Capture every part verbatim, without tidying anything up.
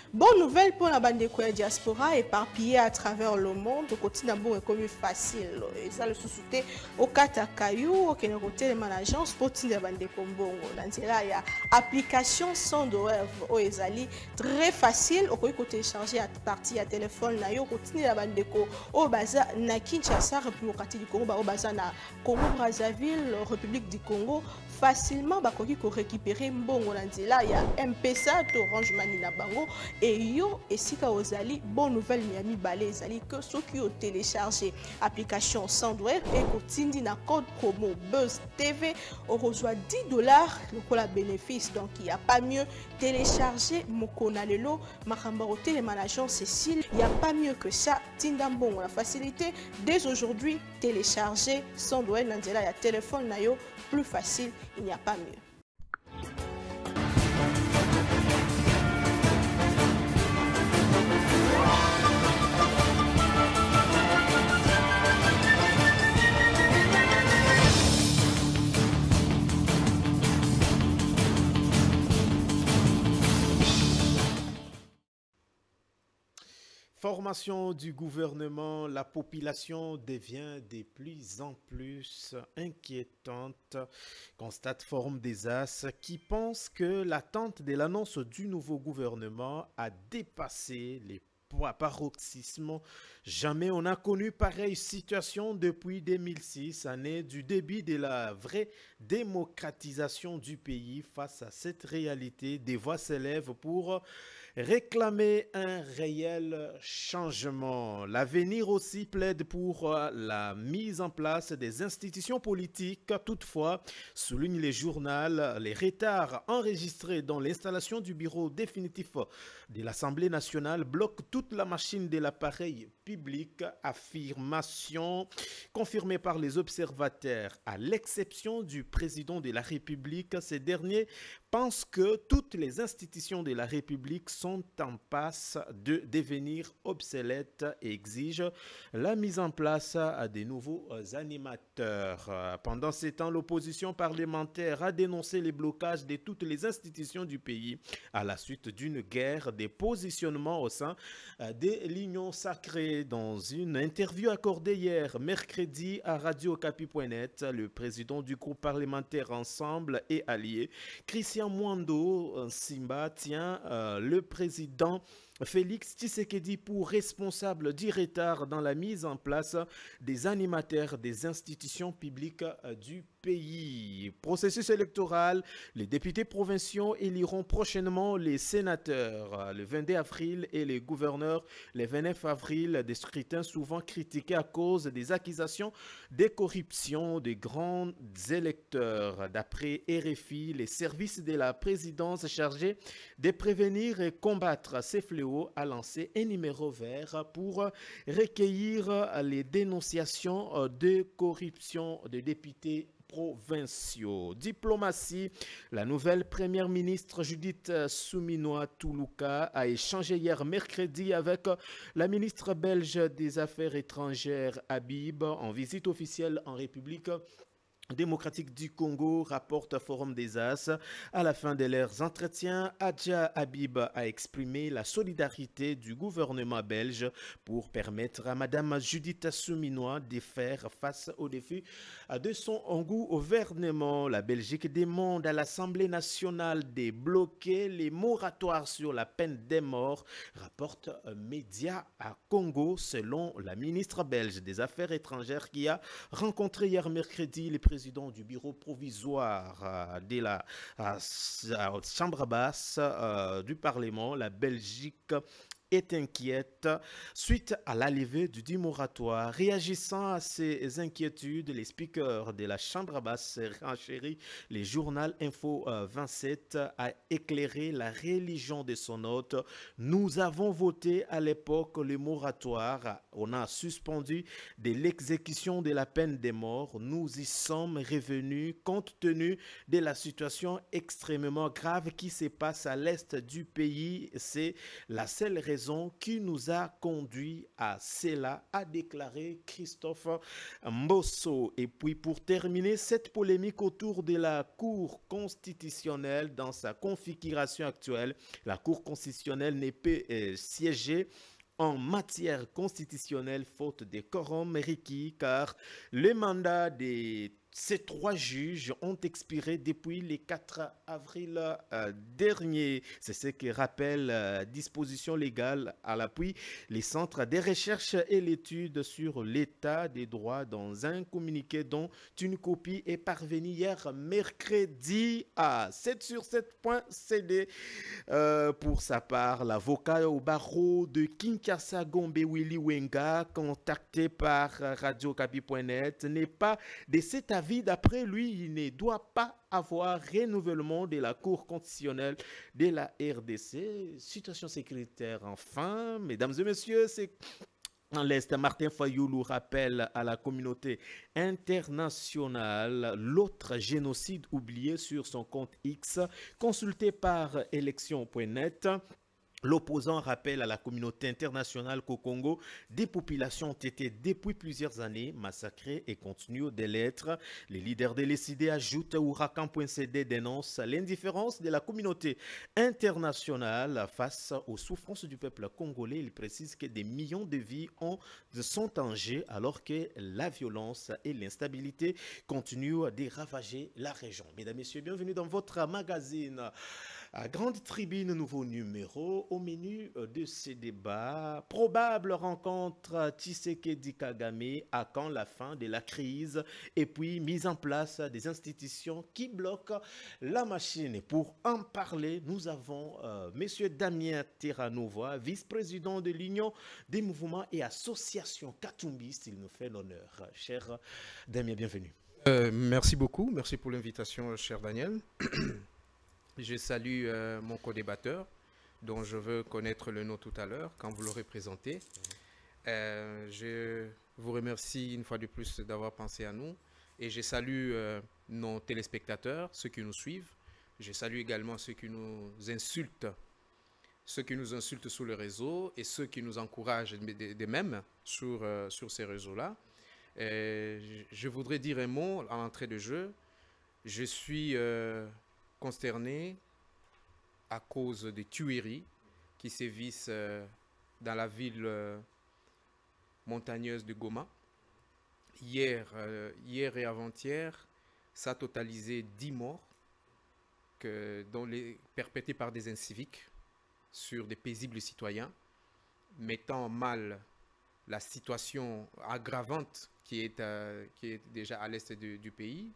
Bonne nouvelle pour la bande de diaspora éparpillée à travers le monde. Le quotidien bon est comme facile. Et ça le sous-souté au Katakayou, au Kénéroté, les managers pour la bande de Kombongo. Dans là, il y a application sans douleur au Ezali très facile. Au côté télécharger à partir à téléphone, na yo continue la bande de Ko au Baza na Kinshasa, République du Congo, au Baza na Congo Brazzaville, République du Congo. Facilement bakoki ko récupérer mbongo na nzela ya M P S A to Orange Money na bango et yo esika ozali bonne nouvelle Miami Balé ezali que ceux qui ont téléchargé application Sandwave et kotindi na code promo Buzz T V on reçoit dix dollars le la bénéfice donc il y a pas mieux télécharger Mokona Lelo Makamba Hotel les managers Cécile il y a pas mieux que ça Tindambon la facilité dès aujourd'hui télécharger Sandwave na nzela ya téléphone na yo plus facile, il n'y a pas mieux. Formation du gouvernement, la population devient de plus en plus inquiétante, constate Forum des As qui pense que l'attente de l'annonce du nouveau gouvernement a dépassé les paroxysmes. Jamais on n'a connu pareille situation depuis deux mille six, année du début de la vraie démocratisation du pays. Face à cette réalité, des voix s'élèvent pour réclamer un réel changement. L'avenir aussi plaide pour la mise en place des institutions politiques. Toutefois, souligne les journaux, les retards enregistrés dans l'installation du bureau définitif de l'Assemblée nationale bloquent toute la machine de l'appareil public. Affirmation confirmée par les observateurs. À l'exception du président de la République, ces derniers pensent que toutes les institutions de la République sont en passe de devenir obsolètes et exigent la mise en place de nouveaux animateurs. Pendant ces temps, l'opposition parlementaire a dénoncé les blocages de toutes les institutions du pays à la suite d'une guerre des positionnements au sein de l'Union sacrée. Dans une interview accordée hier, mercredi, à radio okapi point net, le président du groupe parlementaire Ensemble et Alliés, Christian Mwando Simba, tient euh, le président Félix Tshisekedi pour responsable du retard dans la mise en place des animateurs des institutions publiques du pays. Processus électoral, les députés provinciaux éliront prochainement les sénateurs le vingt-deux avril et les gouverneurs le vingt-neuf avril, des scrutins souvent critiqués à cause des accusations de corruption des grands électeurs. D'après R F I, les services de la présidence chargés de prévenir et combattre ces fléaux a lancé un numéro vert pour recueillir les dénonciations de corruption des députés provinciaux. Diplomatie, la nouvelle première ministre Judith Suminwa Tuluka a échangé hier mercredi avec la ministre belge des Affaires étrangères Habib en visite officielle en République démocratique du Congo, rapporte Forum des As. À la fin de leurs entretiens, Adja Habib a exprimé la solidarité du gouvernement belge pour permettre à Madame Judith Suminwa de faire face aux défis de son gouvernement. La Belgique demande à l'Assemblée nationale de bloquer les moratoires sur la peine de mort, rapporte Média à Congo, selon la ministre belge des Affaires étrangères qui a rencontré hier mercredi les présidents du bureau provisoire de la chambre basse du Parlement. La Belgique est inquiète suite à l'arrivée du dit moratoire. Réagissant à ces inquiétudes, les speakers de la chambre basse renchérit les journaux Info vingt-sept a éclairé la religion de son hôte. Nous avons voté à l'époque le moratoire. On a suspendu de l'exécution de la peine de mort. Nous y sommes revenus compte tenu de la situation extrêmement grave qui se passe à l'est du pays. C'est la seule raison raisons qui nous a conduit à cela, a déclaré Christophe Mbosso. Et puis pour terminer cette polémique autour de la Cour constitutionnelle dans sa configuration actuelle, la Cour constitutionnelle n'est pas euh, siégée en matière constitutionnelle faute de quorum requis car le mandat des ces trois juges ont expiré depuis le quatre avril euh, dernier. C'est ce que rappelle euh, disposition légale à l'appui les centres de recherche et l'étude sur l'état des droits dans un communiqué dont une copie est parvenue hier mercredi à sept sur sept point c d. Euh, pour sa part, l'avocat au barreau de Kinshasa Gombe Willy Wenga, contacté par radio okapi point net, n'est pas de cet avis. D'après lui, il ne doit pas avoir renouvellement de la Cour constitutionnelle de la R D C. Situation sécuritaire enfin, mesdames et messieurs, c'est... En l'Est, Martin Fayoulou rappelle à la communauté internationale l'autre génocide oublié sur son compte X, consulté par élection point net. L'opposant rappelle à la communauté internationale qu'au Congo, des populations ont été depuis plusieurs années massacrées et continuent de l'être. Les leaders de l'E C D ajoutent ou Rakan point c d dénonce l'indifférence de la communauté internationale face aux souffrances du peuple congolais. Il précise que des millions de vies ont, sont en jeu alors que la violence et l'instabilité continuent de ravager la région. Mesdames, Messieurs, bienvenue dans votre magazine. À Grande Tribune, nouveau numéro. Au menu de ces débats, probable rencontre Tshisekedi Kagame à quand la fin de la crise et puis mise en place des institutions qui bloquent la machine. Et pour en parler, nous avons euh, M. Damien Terranova, vice-président de l'Union des mouvements et associations katumbistes. Il nous fait l'honneur. Cher Damien, bienvenue. Euh, merci beaucoup. Merci pour l'invitation, cher Daniel. Je salue euh, mon co-débatteur, dont je veux connaître le nom tout à l'heure, quand vous l'aurez présenté. Euh, je vous remercie une fois de plus d'avoir pensé à nous. Et je salue euh, nos téléspectateurs, ceux qui nous suivent. Je salue également ceux qui nous insultent, ceux qui nous insultent sur le réseau et ceux qui nous encouragent de, de même sur, euh, sur ces réseaux-là. Euh, je voudrais dire un mot en entrée de jeu. Je suis... Euh, consterné à cause des tueries qui sévissent euh, dans la ville euh, montagneuse de Goma. Hier, euh, hier et avant-hier, ça a totalisé dix morts que, dont les, perpétrés par des inciviques sur des paisibles citoyens, mettant mal la situation aggravante qui est, euh, qui est déjà à l'est du, du pays.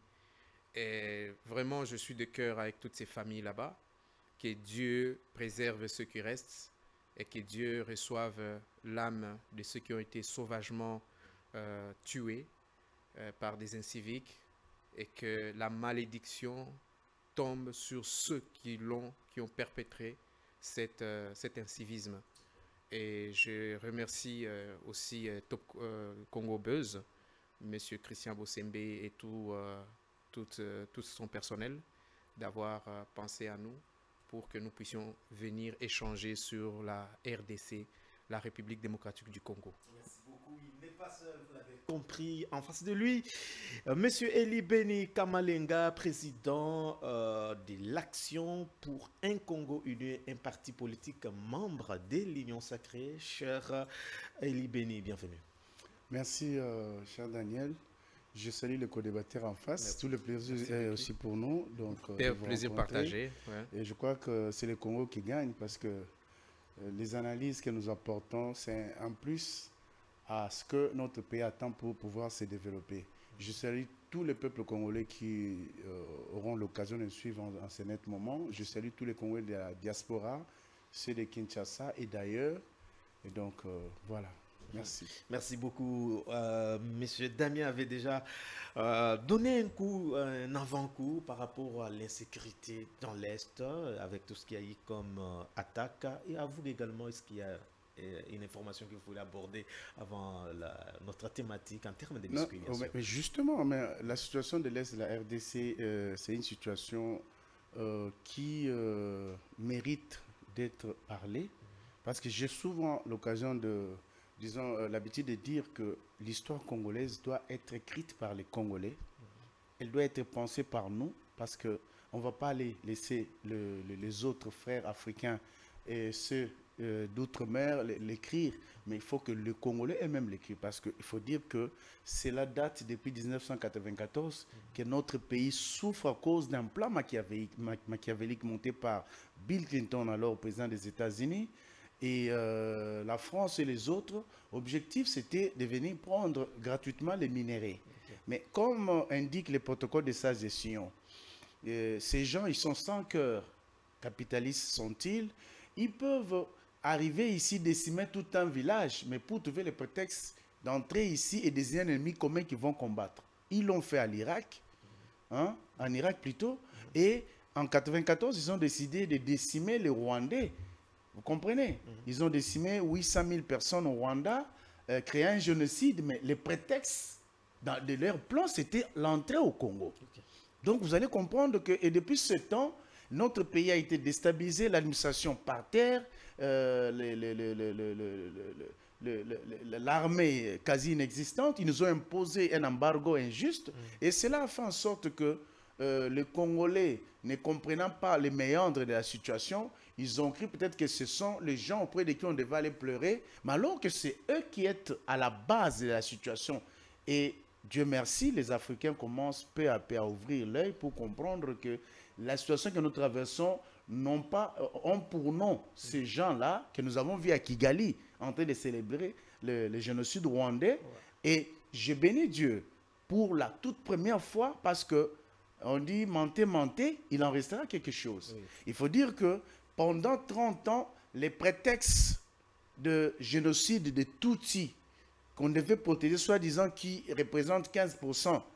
Et vraiment, je suis de cœur avec toutes ces familles là-bas. Que Dieu préserve ceux qui restent et que Dieu reçoive l'âme de ceux qui ont été sauvagement euh, tués euh, par des inciviques et que la malédiction tombe sur ceux qui l'ont, qui ont perpétré cette, euh, cet incivisme. Et je remercie euh, aussi euh, Top euh, Congo Buzz, M. Christian Bossembe et tout. Euh, Tout, euh, tout son personnel, d'avoir euh, pensé à nous pour que nous puissions venir échanger sur la R D C, la République démocratique du Congo. Merci beaucoup. Il n'est pas seul, vous l'avez compris. En face de lui, euh, Monsieur Eli Beni Kamalenga, président euh, de l'Action pour un Congo uni, un parti politique membre de l'Union sacrée. Cher Eli Beni, bienvenue. Merci, euh, cher Daniel. Je salue le co-débatteur en face. Merci. Tout le plaisir Merci est aussi pour nous. Donc, euh, plaisir partagé. Ouais. Et je crois que c'est le Congo qui gagne parce que euh, les analyses que nous apportons, c'est un plus à ce que notre pays attend pour pouvoir se développer. Je salue tous les peuples congolais qui euh, auront l'occasion de suivre en, en ce net moment. Je salue tous les Congolais de la diaspora, ceux de Kinshasa et d'ailleurs. Et donc, euh, voilà. Merci. Merci beaucoup. Euh, Monsieur Damien avait déjà euh, donné un coup, un avant-coup par rapport à l'insécurité dans l'Est, avec tout ce qu'il y a eu comme euh, attaque. Et à vous également, est-ce qu'il y a euh, une information que vous voulez aborder avant la, notre thématique en termes de biscuits? Non, mais justement, mais la situation de l'Est de la R D C, euh, c'est une situation euh, qui euh, mérite d'être parlée. Parce que j'ai souvent l'occasion de, disons, euh, l'habitude de dire que l'histoire congolaise doit être écrite par les Congolais. Mm-hmm. Elle doit être pensée par nous, parce qu'on ne va pas les laisser le, le, les autres frères africains et ceux euh, d'outre-mer l'écrire, mais il faut que le Congolais eux-mêmes l'écrivent, parce qu'il faut dire que c'est la date depuis mille neuf cent quatre-vingt-quatorze que notre pays souffre à cause d'un plan machiavélique, machiavélique monté par Bill Clinton, alors président des États-Unis, et euh, la France et les autres. Objectif, c'était de venir prendre gratuitement les minéraux. Okay. Mais comme indique les protocoles de Sage-Sion, euh, ces gens, ils sont sans cœur. Capitalistes sont-ils? Ils peuvent arriver ici, décimer tout un village, mais pour trouver le prétexte d'entrer ici et désigner un ennemi commun qu'ils vont combattre. Ils l'ont fait à l'Irak, hein, en Irak plutôt, et en mille neuf cent quatre-vingt-quatorze, ils ont décidé de décimer les Rwandais. Vous comprenez? Ils ont décimé huit cent mille personnes au Rwanda, euh, créé un génocide, mais le prétexte dans, de leur plan, c'était l'entrée au Congo. Okay. Donc vous allez comprendre que, et depuis ce temps, notre pays a été déstabilisé, l'administration par terre, euh, l'armée quasi inexistante. Ils nous ont imposé un embargo injuste, mmh. et cela a fait en sorte que euh, les Congolais, ne comprenant pas les méandres de la situation, ils ont cru peut-être que ce sont les gens auprès de qui on devait aller pleurer, mais alors que c'est eux qui sont à la base de la situation. Et Dieu merci, les Africains commencent peu à peu à ouvrir l'œil pour comprendre que la situation que nous traversons n'ont pas, ont pour nom ces gens-là que nous avons vus à Kigali en train de célébrer le, le génocide rwandais. Ouais. Et je bénis Dieu pour la toute première fois, parce que on dit mentez, mentez, il en restera quelque chose. Oui. Il faut dire que pendant trente ans, les prétextes de génocide de Tutsis qu'on devait protéger, soi-disant qui représentent quinze pour cent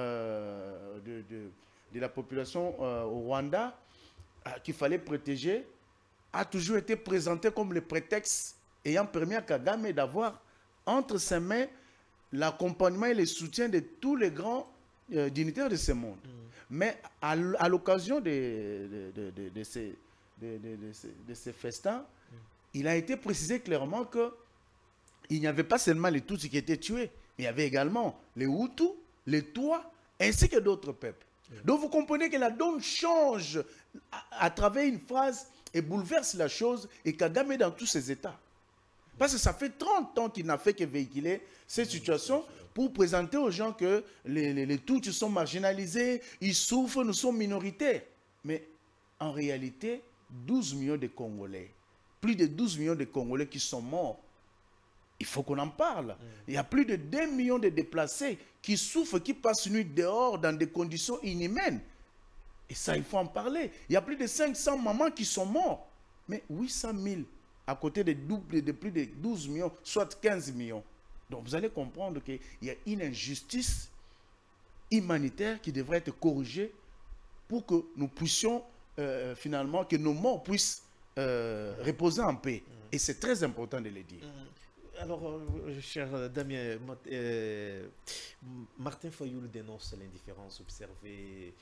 euh, de, de, de la population euh, au Rwanda, euh, qu'il fallait protéger, a toujours été présenté comme le prétexte ayant permis à Kagame d'avoir entre ses mains l'accompagnement et le soutien de tous les grands euh, dignitaires de ce monde. Mmh. Mais à, à l'occasion de, de, de, de, de ces... De, de, de, ces, de ces festins, mm. il a été précisé clairement qu'il n'y avait pas seulement les Tutsis qui étaient tués, mais il y avait également les Hutus, les Twa, ainsi que d'autres peuples. Mm. Donc vous comprenez que la donne change à, à travers une phrase et bouleverse la chose, et Kagame est dans tous ses états. Parce que ça fait trente ans qu'il n'a fait que véhiculer cette situation pour présenter aux gens que les, les, les Tutsis sont marginalisés, ils souffrent, nous sommes minoritaires. Mais en réalité, douze millions de Congolais, plus de douze millions de Congolais qui sont morts. Il faut qu'on en parle. Mmh. Il y a plus de deux millions de déplacés qui souffrent, qui passent une nuit dehors dans des conditions inhumaines. Et ça, il faut en parler. Il y a plus de cinq cents mamans qui sont mortes. Mais huit cent mille à côté de, double, de plus de douze millions, soit quinze millions. Donc vous allez comprendre qu'il y a une injustice humanitaire qui devrait être corrigée pour que nous puissions Euh, finalement, que nos morts puissent euh, reposer en paix. Mmh. Et c'est très important de le dire. Mmh. Alors, euh, cher Damien, euh, Martin Fayulu dénonce l'indifférence observée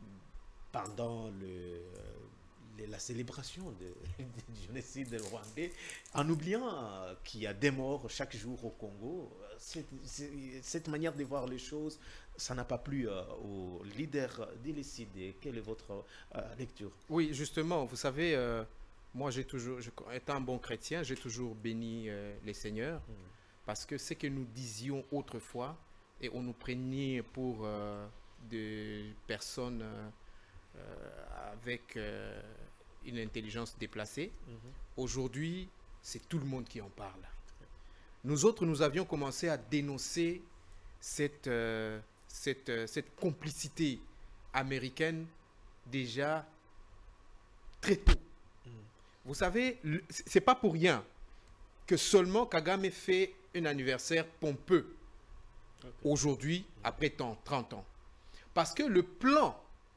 pendant le, le, la célébration de, du génocide rwandais, en oubliant euh, qu'il y a des morts chaque jour au Congo. C'est, c'est, cette manière de voir les choses, ça n'a pas plu euh, aux leaders de l'E C D. Quelle est votre euh, lecture? Oui, justement, vous savez, euh, moi, j'ai toujours, je, étant un bon chrétien, j'ai toujours béni euh, les seigneurs, mmh. parce que ce que nous disions autrefois, et on nous prenait pour euh, des personnes euh, avec euh, une intelligence déplacée, mmh. aujourd'hui, c'est tout le monde qui en parle. Nous autres, nous avions commencé à dénoncer cette... Euh, Cette, euh, cette complicité américaine déjà très tôt. Mm. Vous savez, c'est pas pour rien que seulement Kagame fait un anniversaire pompeux okay. aujourd'hui, après tant, trente ans. Parce que le plan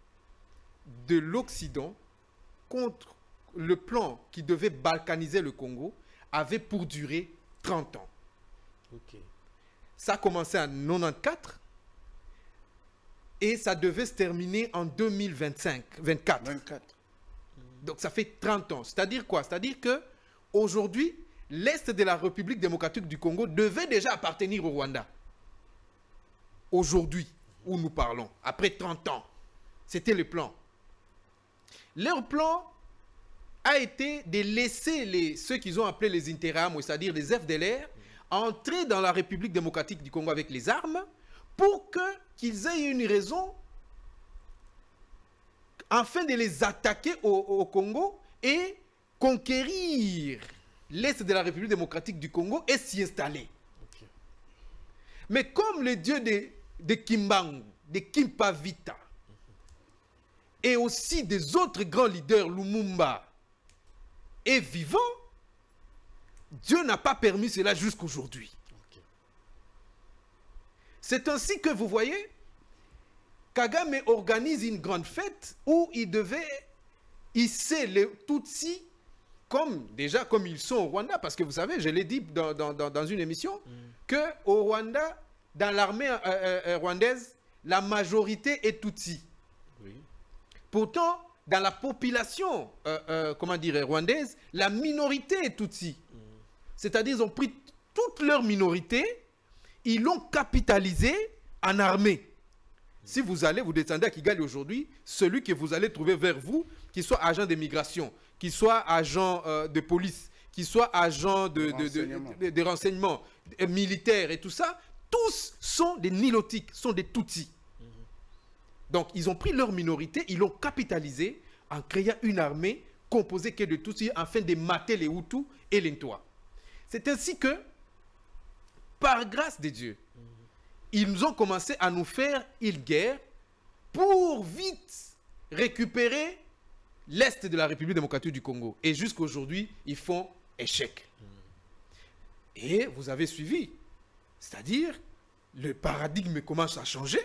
de l'Occident contre le plan qui devait balkaniser le Congo avait pour durée trente ans. Okay. Ça a commencé en mille neuf cent quatre-vingt-quatorze. Et ça devait se terminer en deux mille vingt-cinq, vingt-quatre. vingt-quatre. Donc ça fait trente ans. C'est-à-dire quoi? C'est-à-dire que aujourd'hui, l'Est de la République démocratique du Congo devait déjà appartenir au Rwanda. Aujourd'hui, où nous parlons, après trente ans, c'était le plan. Leur plan a été de laisser les, ceux qu'ils ont appelés les Interahamwe, c'est-à-dire les F D L R, entrer dans la République démocratique du Congo avec les armes pour que, qu'ils aient une raison afin de les attaquer au, au Congo et conquérir l'Est de la République démocratique du Congo et s'y installer. Okay. Mais comme le dieu de, de Kimbangu, de Kimpavita, mm-hmm. et aussi des autres grands leaders, Lumumba, est vivant, Dieu n'a pas permis cela jusqu'aujourd'hui. Okay. C'est ainsi que vous voyez, Kagame organise une grande fête où il devait hisser les Tutsis comme, déjà comme ils sont au Rwanda, parce que vous savez, je l'ai dit dans, dans, dans une émission, mm. qu'au Rwanda, dans l'armée euh, euh, rwandaise, la majorité est Tutsi. Oui. Pourtant, dans la population, euh, euh, comment dire, rwandaise, la minorité est Tutsi. Mm. C'est-à-dire, ils ont pris toute leur minorité, ils l'ont capitalisé en armée. Mm. Si vous allez, vous descendez à Kigali aujourd'hui, celui que vous allez trouver vers vous, qu'il soit agent de migration, qu'il soit agent euh, de police, qu'il soit agent de, de, renseignement. de, de, de renseignement, de, militaire et tout ça, tous sont des nilotiques, sont des Tutsis. Mm-hmm. Donc, ils ont pris leur minorité, ils l'ont capitalisé en créant une armée composée que de Tutsis afin de mater les Hutus et les Ntwa. C'est ainsi que, par grâce de Dieu, mm-hmm. ils ont commencé à nous faire une guerre pour vite récupérer l'Est de la République démocratique du Congo. Et jusqu'aujourd'hui, ils font échec. Mm. Et vous avez suivi. C'est-à-dire, le paradigme commence à changer.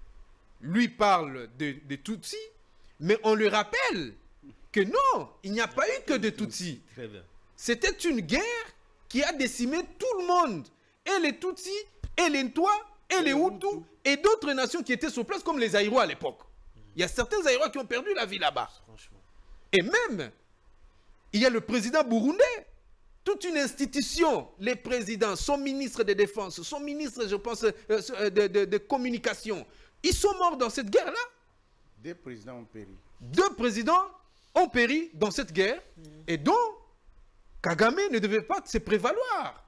Lui parle de, de Tutsis, mais on lui rappelle que non, il n'y a pas eu que de Tutsis. C'était une guerre qui a décimé tout le monde. Et les Tutsis, et les Ntwa, et les Hutus, et d'autres nations qui étaient sur place, comme les Aïrois à l'époque. Il y a certains Aïrois qui ont perdu la vie là-bas. Et même, il y a le président burundais, toute une institution, les présidents, son ministre de défense, son ministre, je pense, de, de, de, de communication, ils sont morts dans cette guerre-là. Deux présidents ont péri. Deux présidents ont péri dans cette guerre, mmh. et donc, Kagame ne devait pas se prévaloir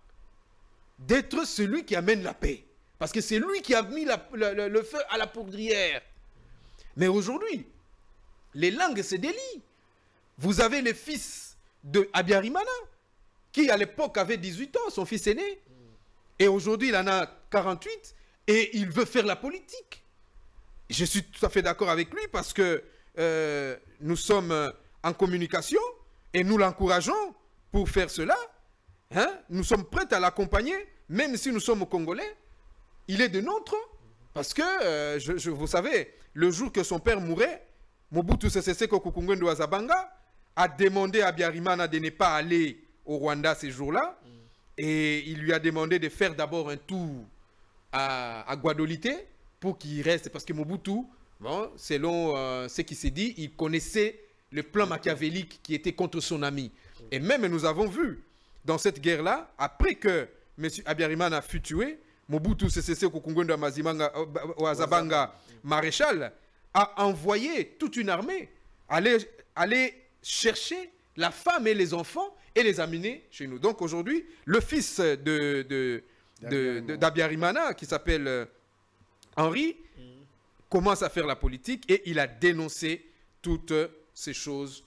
d'être celui qui amène la paix. Parce que c'est lui qui a mis la, le, le feu à la poudrière. Mais aujourd'hui, les langues se délient. Vous avez le fils de Abiyarimana, qui à l'époque avait dix-huit ans, son fils aîné. Et aujourd'hui, il en a quarante-huit et il veut faire la politique. Je suis tout à fait d'accord avec lui parce que euh, nous sommes en communication et nous l'encourageons pour faire cela. Hein? Nous sommes prêts à l'accompagner, même si nous sommes Congolais. Il est de nôtres parce que, euh, je, je, vous savez, le jour que son père mourait, Mobutu Sese Seko Kuku Ngbendu wa Zabanga a demandé à Abiyarimana de ne pas aller au Rwanda ces jours-là. Mm. Et il lui a demandé de faire d'abord un tour à, à Guadolité pour qu'il reste. Parce que Mobutu, bon, selon euh, ce qui s'est dit, il connaissait le plan machiavélique qui était contre son ami. Mm. Et même nous avons vu dans cette guerre-là, après que M. Abiyarimana fut tué, Mobutu Sese Seko Kuku Ngbendu wa Zabanga, maréchal, a envoyé toute une armée aller, aller chercher la femme et les enfants et les amener chez nous. Donc aujourd'hui, le fils de, de, de, de, d'Abiyarimana, qui s'appelle euh, Henri, mmh. commence à faire la politique et il a dénoncé toutes ces choses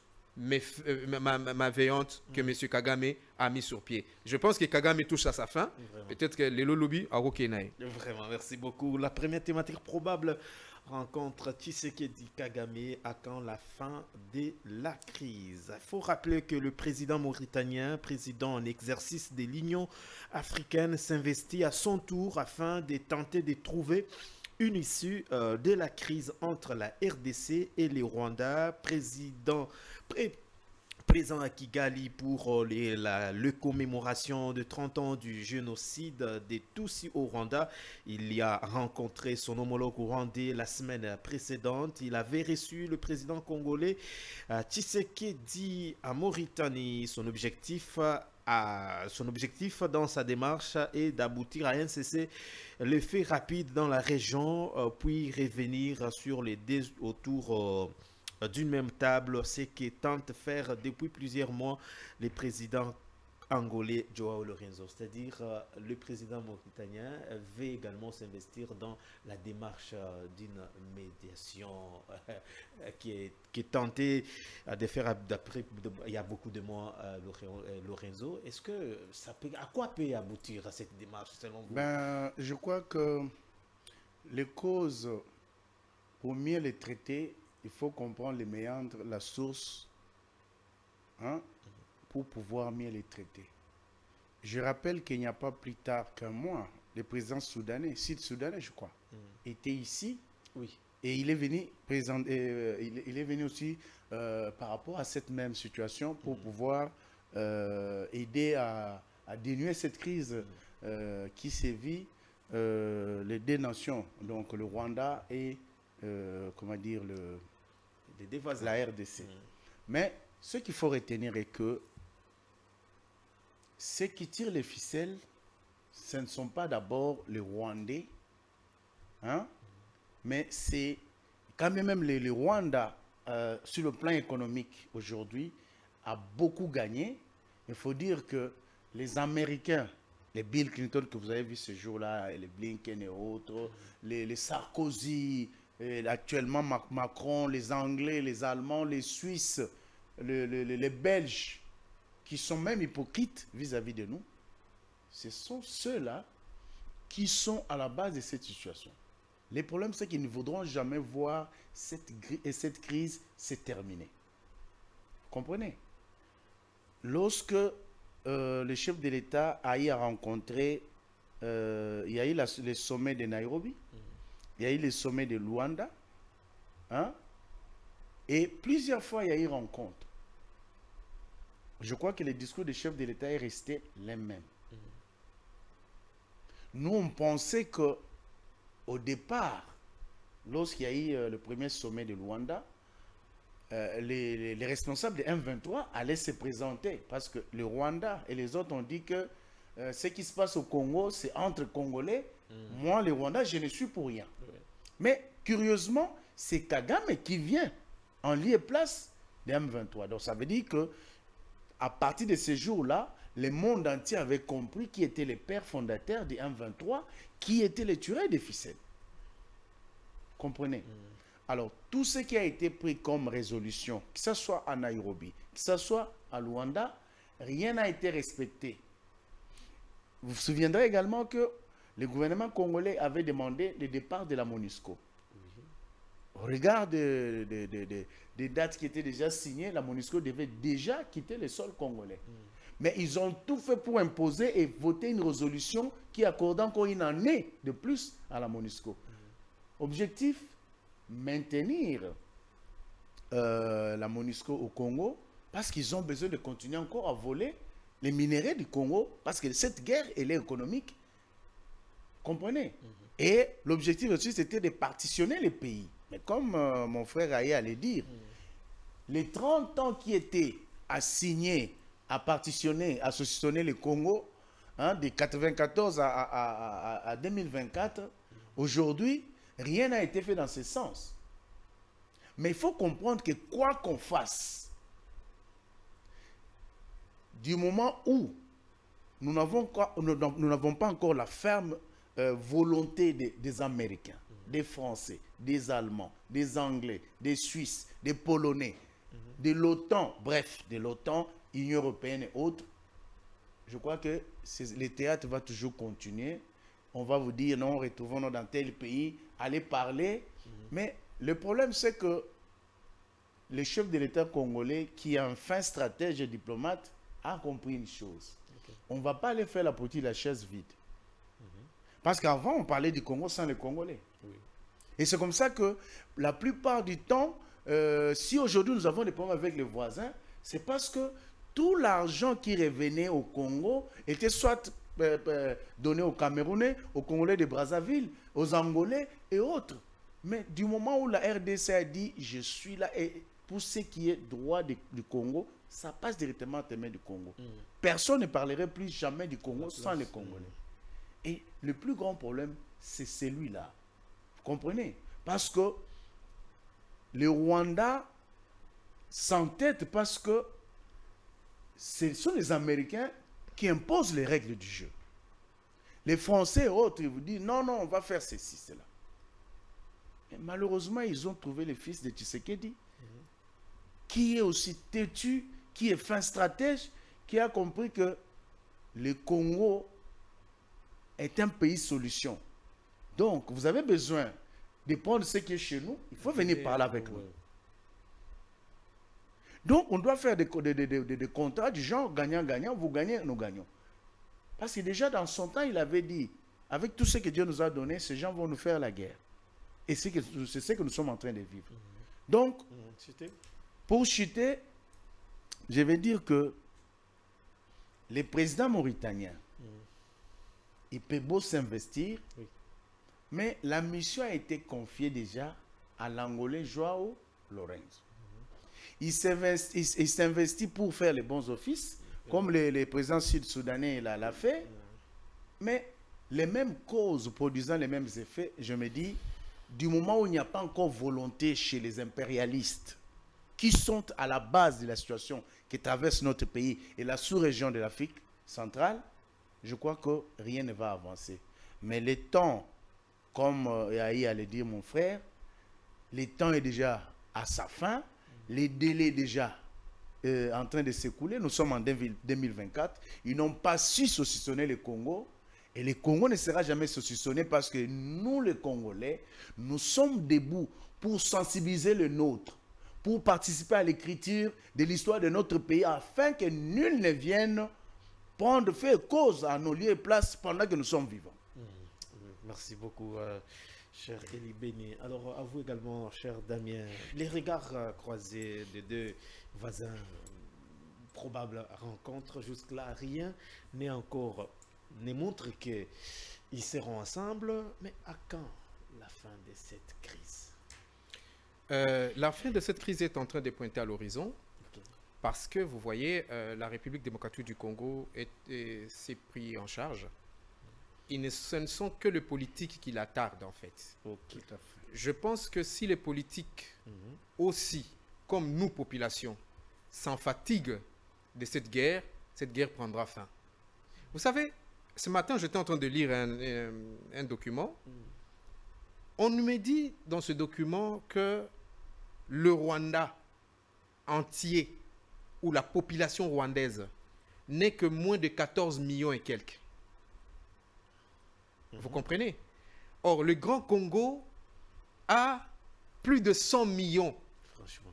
malveillantes que mmh. M. Kagame a mis sur pied. Je pense que Kagame touche à sa fin. Peut-être que les lobby a Rokenaï. Vraiment, merci beaucoup. La première thématique probable rencontre Tshisekedi Kagame à quand la fin de la crise. Il faut rappeler que le président mauritanien, président en exercice de l'Union africaine, s'investit à son tour afin de tenter de trouver une issue euh, de la crise entre la R D C et les Rwandais. Président, pré, présent à Kigali pour les, la, la commémoration de trente ans du génocide des Tutsis au Rwanda. Il y a rencontré son homologue rwandais la semaine précédente. Il avait reçu le président congolais euh, Tshisekedi à Mauritanie. Son objectif À son objectif dans sa démarche est d'aboutir à un cessez-le-feu rapide dans la région, euh, puis revenir sur les deux autour euh, d'une même table, ce que tente faire depuis plusieurs mois le président angolais Joao Lorenzo, c'est-à-dire euh, le président mauritanien veut également s'investir dans la démarche euh, d'une médiation euh, qui, est, qui est tentée euh, de faire d'après il y a beaucoup de mois euh, Lorenzo. Est-ce que ça peut, à quoi peut aboutir à cette démarche selon vous? Ben, je crois que les causes, pour mieux les traiter, il faut comprendre les méandres, la source, hein, pour pouvoir mieux les traiter. Je rappelle qu'il n'y a pas plus tard qu'un mois, le président soudanais, sud-soudanais je crois, mm. était ici. Oui. Et il est venu, présenter, euh, il, il est venu aussi euh, par rapport à cette même situation pour mm. pouvoir euh, aider à, à dénouer cette crise mm. euh, qui sévit euh, les deux nations, donc le Rwanda et euh, comment dire, le, la R D C. Mm. Mais ce qu'il faut retenir est que ceux qui tirent les ficelles, ce ne sont pas d'abord les Rwandais, hein, mais c'est quand même les, les Rwanda, euh, sur le plan économique aujourd'hui, a beaucoup gagné. Il faut dire que les Américains, les Bill Clinton que vous avez vu ce jour-là, les Blinken et autres, les, les Sarkozy, et actuellement Macron, les Anglais, les Allemands, les Suisses, les, les, les Belges, qui sont même hypocrites vis-à-vis de nous, ce sont ceux-là qui sont à la base de cette situation. Le problème, c'est qu'ils ne voudront jamais voir cette, cette crise se terminer. Comprenez? Lorsque euh, le chef de l'État a eu à rencontrer, euh, il y a eu la, le sommet de Nairobi, mmh. il y a eu le sommet de Luanda, hein, et plusieurs fois il y a eu rencontre. Je crois que le discours du chef de l'État est resté les mêmes. Mmh. Nous, on pensait que au départ, lorsqu'il y a eu euh, le premier sommet de Luanda, euh, les, les, les responsables de M vingt-trois allaient se présenter parce que le Rwanda et les autres ont dit que euh, ce qui se passe au Congo, c'est entre Congolais. Mmh. Moi, le Rwanda, je ne suis pour rien. Oui. Mais curieusement, c'est Kagame qui vient en lieu et place de M vingt-trois. Donc ça veut dire que à partir de ce jour-là, le monde entier avait compris qui étaient les pères fondateurs de M vingt-trois, qui étaient les tueurs des ficelles. Comprenez? Mm. Alors, tout ce qui a été pris comme résolution, que ce soit à Nairobi, que ce soit à Luanda, rien n'a été respecté. Vous vous souviendrez également que le gouvernement congolais avait demandé le départ de la MONUSCO. Mm-hmm. Au regard de, de, de, de, des dates qui étaient déjà signées, la MONUSCO devait déjà quitter le sol congolais. Mm. Mais ils ont tout fait pour imposer et voter une résolution qui accorde encore une année de plus à la MONUSCO. Mmh. Objectif, maintenir euh, la MONUSCO au Congo parce qu'ils ont besoin de continuer encore à voler les minéraux du Congo parce que cette guerre, elle est économique. Comprenez? Mmh. Et l'objectif aussi, c'était de partitionner les pays. Mais comme euh, mon frère Aye allait dire, mmh. les trente ans qui étaient assignés à partitionner, à saucissonner le Congo, hein, de mille neuf cent quatre-vingt-quatorze à, à, à, à deux mille vingt-quatre, aujourd'hui, rien n'a été fait dans ce sens. Mais il faut comprendre que quoi qu'on fasse, du moment où nous n'avons pas encore la ferme euh, volonté des, des Américains, des Français, des Allemands, des Anglais, des Suisses, des Polonais, mm-hmm. de l'OTAN, bref, de l'OTAN, Union européenne et autres, je crois que le théâtre va toujours continuer. On va vous dire, non, retrouvons-nous dans tel pays, allez parler. Mm-hmm. Mais le problème, c'est que le chef de l'État congolais, qui est un fin stratège et diplomate, a compris une chose. Okay. On ne va pas aller faire la politique de la chaise vide. Mm-hmm. Parce qu'avant, on parlait du Congo sans les Congolais. Oui. Et c'est comme ça que la plupart du temps, euh, si aujourd'hui nous avons des problèmes avec les voisins, C'est parce que tout l'argent qui revenait au Congo était soit euh, euh, donné aux Camerounais, aux Congolais de Brazzaville, aux Angolais et autres. Mais du moment où la R D C a dit « je suis là », et pour ce qui est droit de, du Congo, ça passe directement à les mains du Congo. Mm. Personne ne parlerait plus jamais du Congo sans les Congolais. Mm. Et le plus grand problème, c'est celui-là. Vous comprenez? Parce que le Rwanda s'entête parce que ce sont les Américains qui imposent les règles du jeu. Les Français et autres, ils vous disent non, non, on va faire ceci, cela. Mais malheureusement, ils ont trouvé le fils de Tshisekedi, mm-hmm. qui est aussi têtu, qui est fin stratège, qui a compris que le Congo est un pays solution. Donc, vous avez besoin de prendre ce qui est chez nous, il faut venir parler avec nous. Donc, on doit faire des, des, des, des, des contrats du genre gagnant-gagnant, vous gagnez, nous gagnons. Parce que déjà, dans son temps, il avait dit, avec tout ce que Dieu nous a donné, ces gens vont nous faire la guerre. Et c'est ce que nous sommes en train de vivre. Mmh. Donc, mmh. pour chuter, je vais dire que les présidents mauritaniens, mmh. il peut beau s'investir, oui. mais la mission a été confiée déjà à l'Angolais Joao Lorenzo. Mmh. Il s'investit pour faire les bons offices, mmh. comme les, les présidents sud-soudanais l'a fait, mmh. mais les mêmes causes produisant les mêmes effets, je me dis, du moment où il n'y a pas encore volonté chez les impérialistes qui sont à la base de la situation qui traverse notre pays et la sous-région de l'Afrique centrale, je crois que rien ne va avancer. Mais le temps, comme Yahi allait dire mon frère, le temps est déjà à sa fin, les délais déjà euh, en train de s'écouler, nous sommes en deux mille vingt-quatre, ils n'ont pas su saucissonner le Congo. Et le Congo ne sera jamais saucissonné parce que nous, les Congolais, nous sommes debout pour sensibiliser le nôtre, pour participer à l'écriture de l'histoire de notre pays, afin que nul ne vienne prendre, faire cause à nos lieux et places pendant que nous sommes vivants. Mmh. Merci beaucoup, euh, cher Eli Béni. Alors, à vous également, cher Damien, les regards euh, croisés des deux voisins, probable rencontre, jusque-là, rien n'est encore... ne montre qu'ils seront ensemble, mais à quand la fin de cette crise? euh, La fin de cette crise est en train de pointer à l'horizon, okay. parce que vous voyez, euh, la République démocratique du Congo s'est pris en charge. Et ne, ce ne sont que les politiques qui la tardent en fait. Okay. Tout à fait. Je pense que si les politiques mm-hmm. aussi, comme nous, population, s'en fatiguent de cette guerre, cette guerre prendra fin. Vous savez, ce matin, j'étais en train de lire un, un, un document. Mm. On me dit dans ce document que le Rwanda entier, ou la population rwandaise, n'est que moins de quatorze millions et quelques. Mm-hmm. Vous comprenez? Or, le Grand Congo a plus de cent millions. Franchement.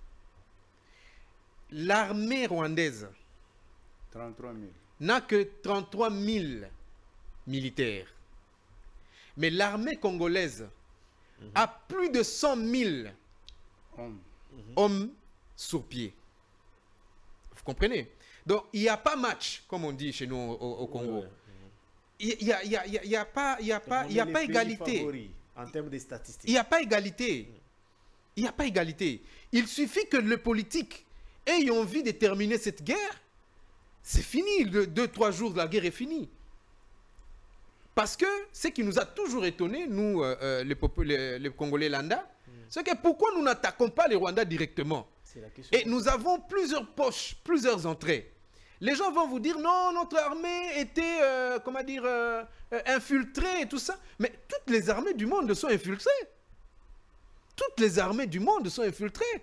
L'armée rwandaise trente-trois mille. N'a que trente-trois mille militaires. Mais l'armée congolaise mm-hmm. a plus de cent mille hommes. Mm-hmm. hommes sur pied. Vous comprenez? Donc, il n'y a pas match, comme on dit chez nous au, au Congo. Ouais. Il n'y a, y a, y a, y a pas, y a pas, y a pas égalité. Favoris, en termes de statistiques. Il n'y a pas égalité. Il n'y a pas égalité. Il suffit que les politiques aient envie de terminer cette guerre. C'est fini, le deux, trois jours, la guerre est finie. Parce que ce qui nous a toujours étonné, nous, euh, les, les, les Congolais lambda, mm. c'est que pourquoi nous n'attaquons pas les Rwandais directement? Et nous avons plusieurs poches, plusieurs entrées. Les gens vont vous dire, non, notre armée était, euh, comment dire, euh, euh, infiltrée et tout ça. Mais toutes les armées du monde sont infiltrées. Toutes les armées du monde sont infiltrées.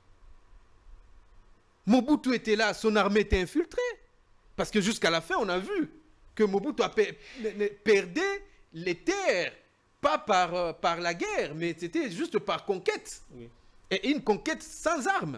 Mobutu était là, son armée était infiltrée. Parce que jusqu'à la fin, on a vu que Mobutu a per perdait les terres, pas par, euh, par la guerre, mais c'était juste par conquête. Oui. Et une conquête sans armes.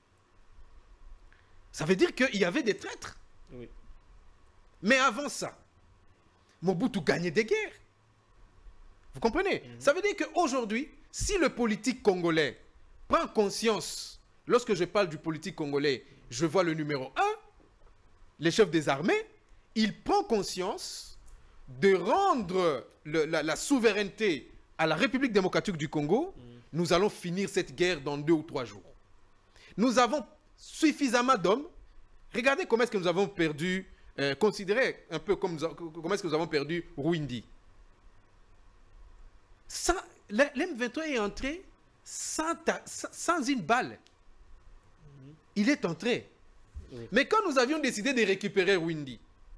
Ça veut dire qu'il y avait des traîtres. Oui. Mais avant ça, Mobutu gagnait des guerres. Vous comprenez? Mm-hmm. Ça veut dire qu'aujourd'hui, si le politique congolais prend conscience lorsque je parle du politique congolais, je vois le numéro un, les chefs des armées, il prend conscience de rendre le, la, la souveraineté à la République démocratique du Congo. Mm. Nous allons finir cette guerre dans deux ou trois jours. Nous avons suffisamment d'hommes. Regardez comment est-ce que nous avons perdu, euh, considérez un peu comme, comment est-ce que nous avons perdu Rwindi. L'M vingt-trois est entré sans, ta, sans une balle. Mm. Il est entré. Oui. Mais quand nous avions décidé de récupérer Rwindi,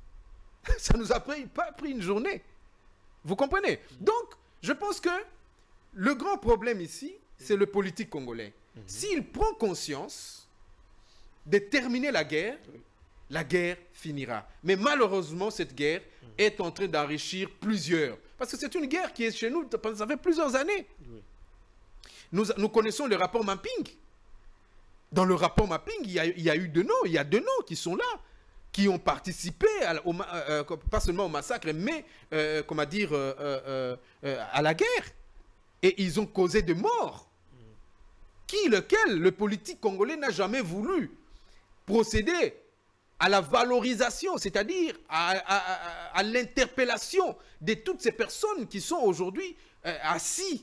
ça nous a pris, pas pris une journée. Vous comprenez? Mm. Donc, je pense que le grand problème ici, c'est le politique congolais. Mm-hmm. S'il prend conscience de terminer la guerre, oui. la guerre finira. Mais malheureusement, cette guerre mm. est en train d'enrichir plusieurs. Parce que c'est une guerre qui est chez nous, ça fait plusieurs années. Oui. Nous, nous connaissons le rapport mapping. Dans le rapport mapping, il y a, il y a eu deux noms, il y a deux noms qui sont là, qui ont participé, à, au, euh, pas seulement au massacre, mais, euh, comment dire, euh, euh, euh, à la guerre. Et ils ont causé des morts. Mm. Qui, lequel, le politique congolais n'a jamais voulu procéder à la valorisation, c'est-à-dire à, à, à, à l'interpellation de toutes ces personnes qui sont aujourd'hui euh, assis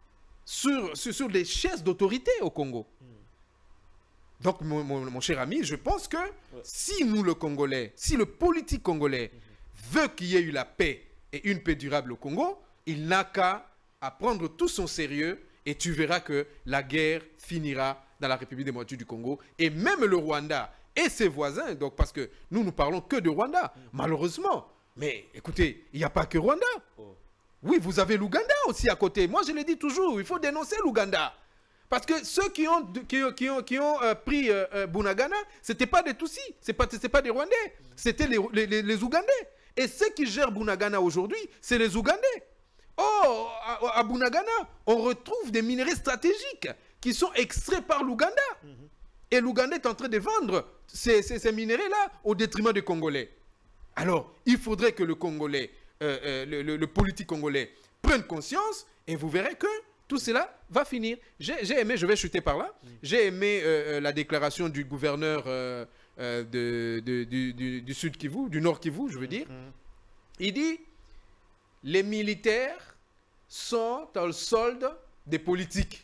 sur, sur, sur des chaises d'autorité au Congo. Mm. Donc, mon, mon, mon cher ami, je pense que ouais. si nous, le Congolais, si le politique congolais mm-hmm. veut qu'il y ait eu la paix et une paix durable au Congo, il n'a qu'à prendre tout son sérieux et tu verras que la guerre finira dans la République démocratique du Congo. Et même le Rwanda et ses voisins, donc parce que nous, nous parlons que de Rwanda, mm-hmm. malheureusement. Mais écoutez, il n'y a pas que Rwanda. Oh. Oui, vous avez l'Ouganda aussi à côté. Moi, je le dis toujours, il faut dénoncer l'Ouganda. Parce que ceux qui ont, qui, qui ont, qui ont euh, pris euh, euh, Bunagana, ce n'était pas des Tutsis, ce n'était pas, pas des Rwandais, c'était les, les, les, les Ougandais. Et ceux qui gèrent Bunagana aujourd'hui, c'est les Ougandais. Oh, à, à Bunagana, on retrouve des minerais stratégiques qui sont extraits par l'Ouganda. Mm-hmm. Et l'Ouganda est en train de vendre ces, ces, ces minerais-là au détriment des Congolais. Alors, il faudrait que le Congolais, euh, euh, le, le, le politique congolais prenne conscience et vous verrez que tout cela va finir. J'ai aimé, je vais chuter par là, mm. j'ai aimé euh, la déclaration du gouverneur euh, euh, de, de, du, du, du Sud Kivu, du Nord Kivu, je veux dire. Mm-hmm. Il dit, les militaires sont au solde des politiques.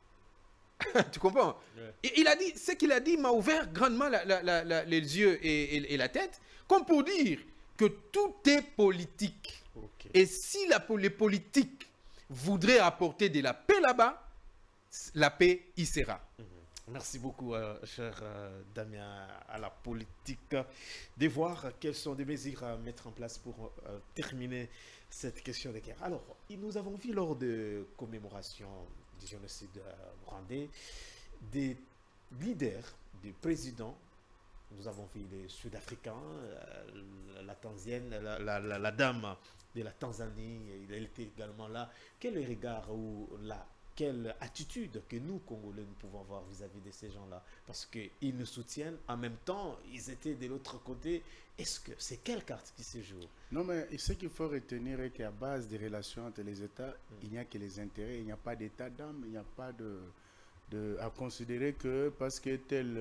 Tu comprends? Yeah. Et il a dit, ce qu'il a dit m'a ouvert grandement la, la, la, la, les yeux et, et, et la tête, comme pour dire que tout est politique. Okay. Et si la, les politiques voudrait apporter de la paix là-bas, la paix y sera. Mmh. Merci beaucoup, euh, cher euh, Damien, à la politique, de voir quelles sont les mesures à mettre en place pour euh, terminer cette question de guerre. Alors, nous avons vu lors de commémoration du génocide rwandais, des leaders, des présidents, nous avons vu les Sud-Africains, euh, la Tanzanienne, la, la, la, la dame de la Tanzanie, il était également là. Quel est le regard ou la, quelle attitude que nous, Congolais, nous pouvons avoir vis-à-vis de ces gens-là? Parce qu'ils nous soutiennent, en même temps, ils étaient de l'autre côté. Est-ce que c'est quelle carte qui se joue? Non, mais ce qu'il faut retenir est qu'à base des relations entre les États, mm. il n'y a que les intérêts, il n'y a pas d'état d'âme, il n'y a pas de, de... à considérer que parce que tel...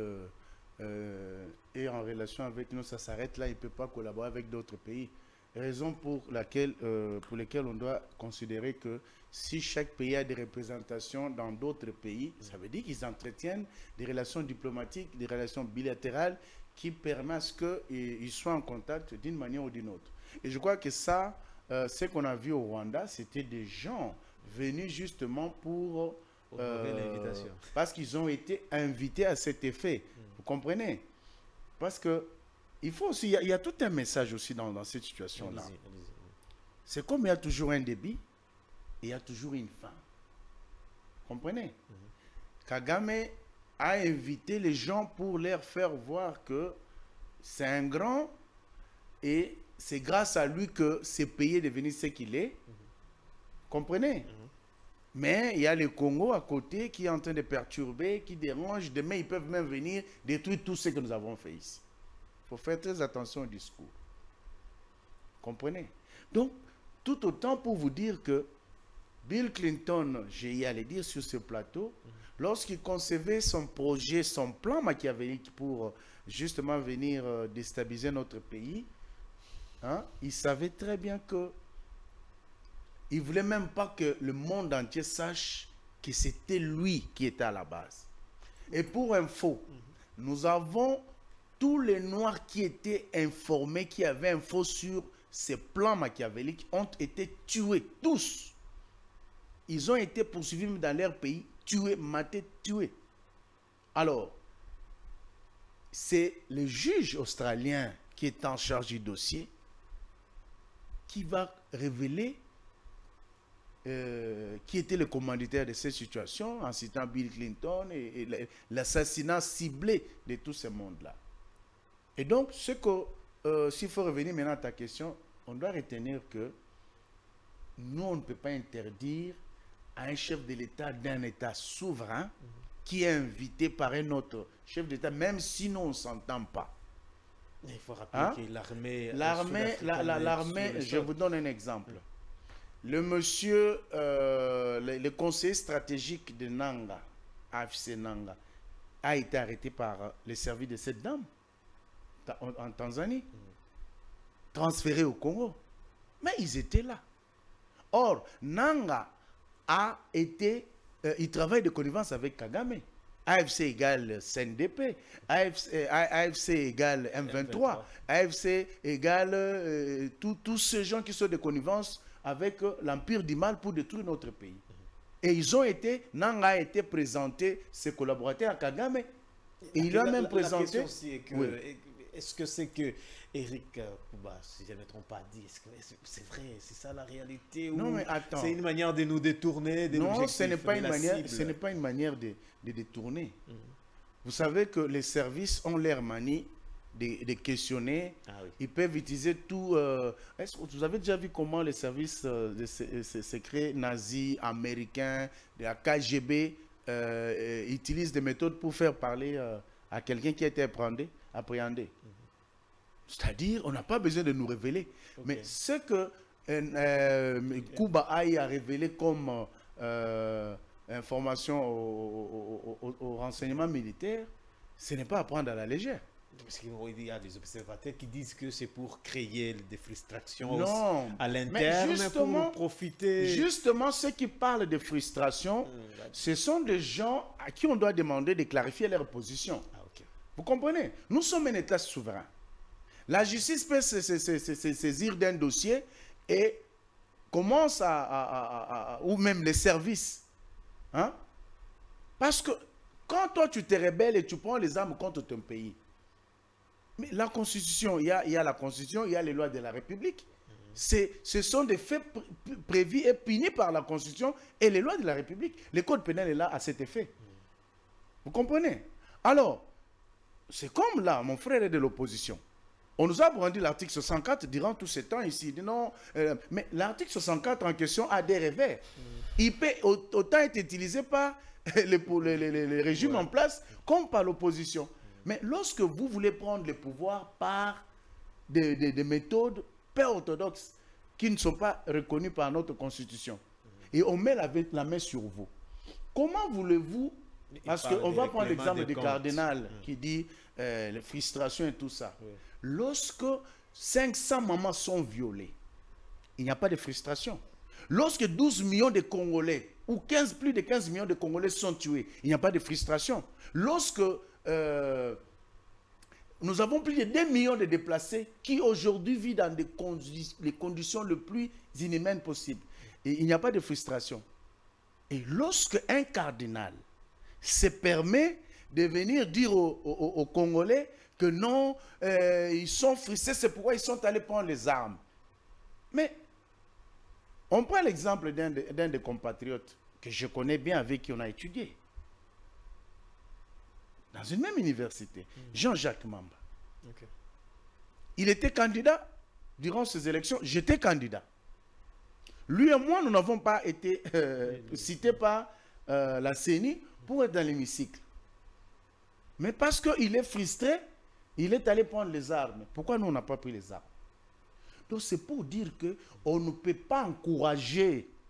Euh, est en relation avec nous, ça s'arrête là, il ne peut pas collaborer avec d'autres pays. Raison pour laquelle, euh, pour lesquelles on doit considérer que si chaque pays a des représentations dans d'autres pays, ça veut dire qu'ils entretiennent des relations diplomatiques, des relations bilatérales qui permettent à ce qu'ils soient en contact d'une manière ou d'une autre. Et je crois que ça, euh, ce qu'on a vu au Rwanda, c'était des gens venus justement pour... Euh, parce qu'ils ont été invités à cet effet. Mm. Vous comprenez? Parce que il faut aussi, il y, a, il y a tout un message aussi dans, dans cette situation-là. C'est comme il y a toujours un début et il y a toujours une fin. Vous comprenez? Mm-hmm. Kagame a invité les gens pour leur faire voir que c'est un grand et c'est grâce à lui que ce pays est devenu ce qu'il est. Mm-hmm. Comprenez? Mm-hmm. Mais il y a le Congo à côté qui est en train de perturber, qui dérange. Demain, ils peuvent même venir détruire tout ce que nous avons fait ici. Il faut faire très attention au discours. Comprenez? Donc, tout autant pour vous dire que Bill Clinton, j'ai y allé dire sur ce plateau, mm-hmm. lorsqu'il concevait son projet, son plan machiavélique pour justement venir euh, déstabiliser notre pays, hein, il savait très bien que il ne voulait même pas que le monde entier sache que c'était lui qui était à la base. Et pour info, mm-hmm. nous avons tous les Noirs qui étaient informés, qui avaient info sur ces plans machiavéliques, ont été tués, tous. Ils ont été poursuivis dans leur pays, tués, matés, tués. Alors, c'est le juge australien qui est en charge du dossier qui va révéler euh, qui était le commanditaire de cette situation en citant Bill Clinton et, et l'assassinat ciblé de tout ce monde-là. Et donc, ce que, euh, s'il faut revenir maintenant à ta question, on doit retenir que nous, on ne peut pas interdire à un chef de l'État d'un État souverain mm-hmm. qui est invité par un autre chef d'État, même si nous, on ne s'entend pas. Il faut rappeler hein? que l'armée... L'armée, la, la, l'armée, je vous donne un exemple. Mm-hmm. Le monsieur, euh, le, le conseiller stratégique de Nanga, A F C Nanga, a été arrêté par les services de cette dame en, en Tanzanie, mm-hmm. transféré au Congo. Mais ils étaient là. Or, Nanga a été, euh, il travaille de connivence avec Kagame. A F C égale C N D P, A F C, A F C égale M vingt-trois, A F C égale euh, tous ces gens qui sont de connivence avec euh, l'Empire du Mal pour détruire notre pays. Et ils ont été, Nanga a été présenté, ses collaborateurs à Kagame. Et il a même la, présenté... La question est que, oui. Est-ce que c'est que Eric Kouba, si je ne me trompe pas, dit, est-ce que c'est vrai, c'est ça la réalité? Non, mais attends. C'est une manière de nous détourner de Non, ce n'est pas, pas une manière de, de détourner. Mm-hmm. Vous savez que les services ont leur manie de, de questionner. Ah, oui. Ils peuvent utiliser tout... Euh, est-ce que vous avez déjà vu comment les services euh, de secrets nazis, américains, de la K G B, euh, euh, utilisent des méthodes pour faire parler euh, à quelqu'un qui a été appréhendé, appréhendé. Mm-hmm. C'est-à-dire, on n'a pas besoin de nous révéler. Okay. Mais ce que euh, euh, okay. Kouba Aïe a révélé comme euh, information au, au, au, au renseignement militaire, ce n'est pas à prendre à la légère. Parce qu'il y a des observateurs qui disent que c'est pour créer des frustrations non, à l'interne, pour profiter... Justement, ceux qui parlent de frustration, mmh, ce sont des gens à qui on doit demander de clarifier leur position. Ah, okay. Vous comprenez? Nous sommes un État souverain. La justice peut se, se, se, se, se saisir d'un dossier et commence à, à, à, à... ou même les services. Hein? Parce que quand toi tu te rebelles et tu prends les armes contre ton pays, mais la Constitution, il y a, il y a la Constitution, il y a les lois de la République. Mm-hmm. Ce sont des faits pr prévus et punis par la Constitution et les lois de la République. Le code pénal est là à cet effet. Mm-hmm. Vous comprenez? Alors, c'est comme là, mon frère est de l'opposition. On nous a brandi l'article soixante-quatre durant tout ce temps ici. Non, euh, mais l'article soixante-quatre en question a des revers. Mm. Il peut autant être utilisé par les, les, les, les régimes ouais. en place comme par l'opposition. Mm. Mais lorsque vous voulez prendre le pouvoir par des, des, des méthodes peu orthodoxes qui ne sont pas reconnues par notre constitution, mm. et on met la, la main sur vous, comment voulez-vous... Parce qu'on va prendre l'exemple du cardinal mm. qui dit euh, les frustrations et tout ça. Oui. Lorsque cinq cents mamans sont violées, il n'y a pas de frustration. Lorsque douze millions de Congolais, ou quinze, plus de quinze millions de Congolais sont tués, il n'y a pas de frustration. Lorsque euh, nous avons plus de deux millions de déplacés qui aujourd'hui vivent dans des condi les conditions les plus inhumaines possibles, et il n'y a pas de frustration. Et lorsque un cardinal se permet de venir dire aux, aux, aux Congolais que non, euh, ils sont frustrés, c'est pourquoi ils sont allés prendre les armes. Mais on prend l'exemple d'un de, d'un des compatriotes que je connais bien, avec qui on a étudié. Dans une même université, mmh. Jean-Jacques Mamba. Okay. Il était candidat durant ces élections, j'étais candidat. Lui et moi, nous n'avons pas été euh, cités par euh, la C N I pour être dans l'hémicycle. Mais parce qu'il est frustré, il est allé prendre les armes. Pourquoi nous, on n'a pas pris les armes? Donc, c'est pour dire qu'on ne peut pas encourager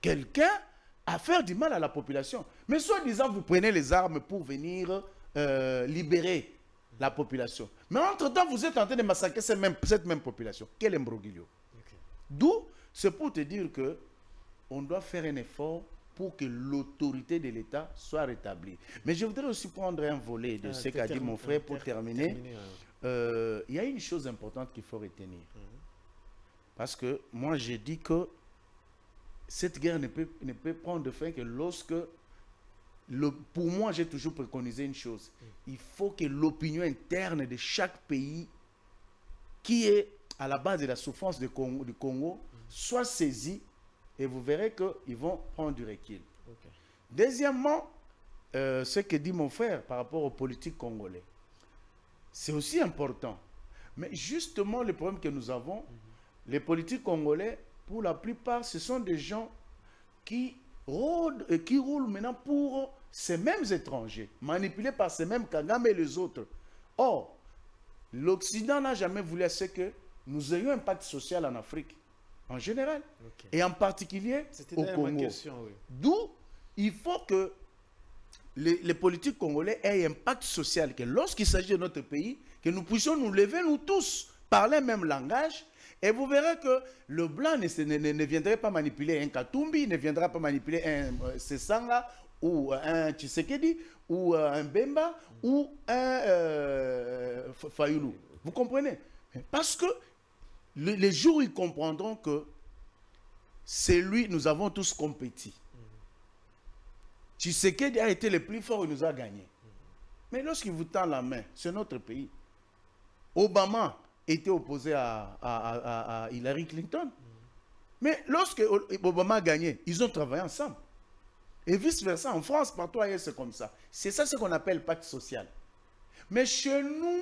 quelqu'un à faire du mal à la population. Mais soi-disant, vous prenez les armes pour venir euh, libérer la population. Mais entre-temps, vous êtes en train de massacrer cette même, cette même population. Quel imbroglio. Okay. D'où, c'est pour te dire que on doit faire un effort pour que l'autorité de l'État soit rétablie. Mais je voudrais aussi prendre un volet de ah, ce qu'a dit mon frère pour terminer. terminer euh, il y a une chose importante qu'il faut retenir. Mm-hmm. Parce que moi, j'ai dit que cette guerre ne peut, ne peut prendre fin que lorsque... Le, pour moi, j'ai toujours préconisé une chose. Il faut que l'opinion interne de chaque pays qui est à la base de la souffrance du Congo, du Congo soit saisie et vous verrez qu'ils vont prendre du recul. Okay. Deuxièmement, euh, ce que dit mon frère par rapport aux politiques congolais, c'est aussi important. Mais justement, le problème que nous avons, mm-hmm. les politiques congolais, pour la plupart, ce sont des gens qui... Rôde, et qui roulent maintenant pour ces mêmes étrangers, manipulés par ces mêmes Kagame et les autres. Or, l'Occident n'a jamais voulu ce que nous ayons un impact social en Afrique, en général, okay. et en particulier au Congo. Oui. D'où il faut que les, les politiques congolais aient un impact social, que lorsqu'il s'agit de notre pays, que nous puissions nous lever, nous tous, parler le même langage. Et vous verrez que le blanc ne, ne, ne viendrait pas manipuler un Katumbi, ne viendra pas manipuler un euh, Sesanga, ou un Tshisekedi, ou euh, un Bemba, mm. ou un euh, Fayoulou. Vous comprenez? Parce que le, les jours où ils comprendront que c'est lui, nous avons tous compétit. Mm. Tshisekedi a été le plus fort, il nous a gagné. Mm. Mais lorsqu'il vous tend la main, c'est notre pays. Obama était opposé à, à, à, à Hillary Clinton. Mm. Mais lorsque Obama a gagné, ils ont travaillé ensemble. Et vice-versa, en France, partout ailleurs, c'est comme ça. C'est ça ce qu'on appelle pacte social. Mais chez nous,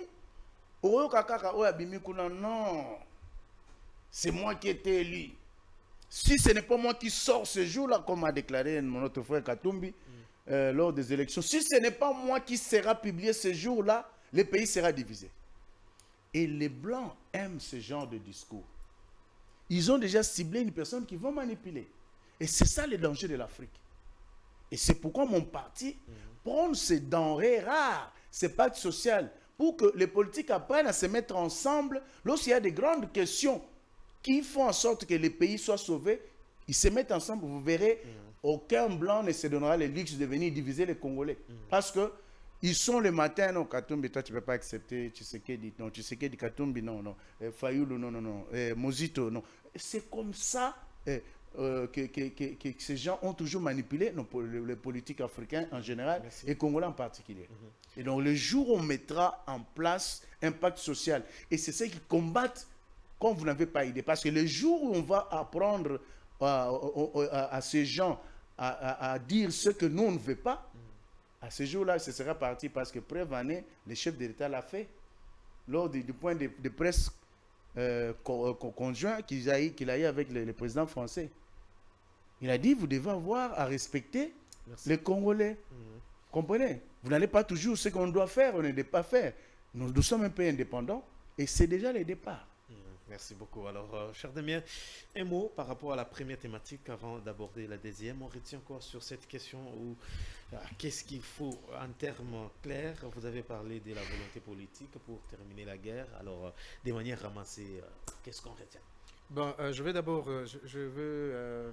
non, c'est moi qui ai été élu. Si ce n'est pas moi qui sors ce jour-là, comme a déclaré notre frère Katumbi, mm. euh, lors des élections, si ce n'est pas moi qui sera publié ce jour-là, le pays sera divisé. Et les Blancs aiment ce genre de discours. Ils ont déjà ciblé une personne qui va manipuler. Et c'est ça le danger de l'Afrique. Et c'est pourquoi mon parti mmh. prend ces denrées rares, ces pactes sociaux, pour que les politiques apprennent à se mettre ensemble lorsqu'il y a des grandes questions qui font en sorte que les pays soient sauvés. Ils se mettent ensemble, vous verrez, mmh. aucun Blanc ne se donnera le luxe de venir diviser les Congolais. Mmh. Parce que ils sont le matin, non, Katumbi, toi tu ne peux pas accepter, Tshisekedi, non, Tshisekedi, Katumbi, non, non, eh, Fayoulou, non, non, non, eh, Mozito, non. C'est comme ça eh, euh, que, que, que, que ces gens ont toujours manipulé non, les, les politiques africains en général, Merci. Et congolais en particulier. Mm-hmm. Et donc le jour où on mettra en place un pacte social, et c'est ce qu'ils combattent comme vous n'avez pas idée, parce que le jour où on va apprendre à, à, à, à ces gens à, à, à dire ce que nous on ne veut pas, à ce jour-là, ce sera parti parce que preuve année, le chef de l'État l'a fait. Lors du, du point de, de presse euh, co, co, conjoint qu'il a, qu'il a eu avec le, le président français. Il a dit, vous devez avoir à respecter Merci. Les Congolais. Mm-hmm. Comprenez? Vous n'allez pas toujours ce qu'on doit faire, on ne doit pas faire. Nous, nous sommes un pays indépendant et c'est déjà le départ. Merci beaucoup. Alors, euh, cher Damien, un mot par rapport à la première thématique avant d'aborder la deuxième. On retient encore sur cette question où euh, qu'est-ce qu'il faut en termes clairs? Vous avez parlé de la volonté politique pour terminer la guerre. Alors, euh, de manière ramassée, euh, qu'est-ce qu'on retient? Bon, euh, je vais d'abord, euh, je, je veux, euh,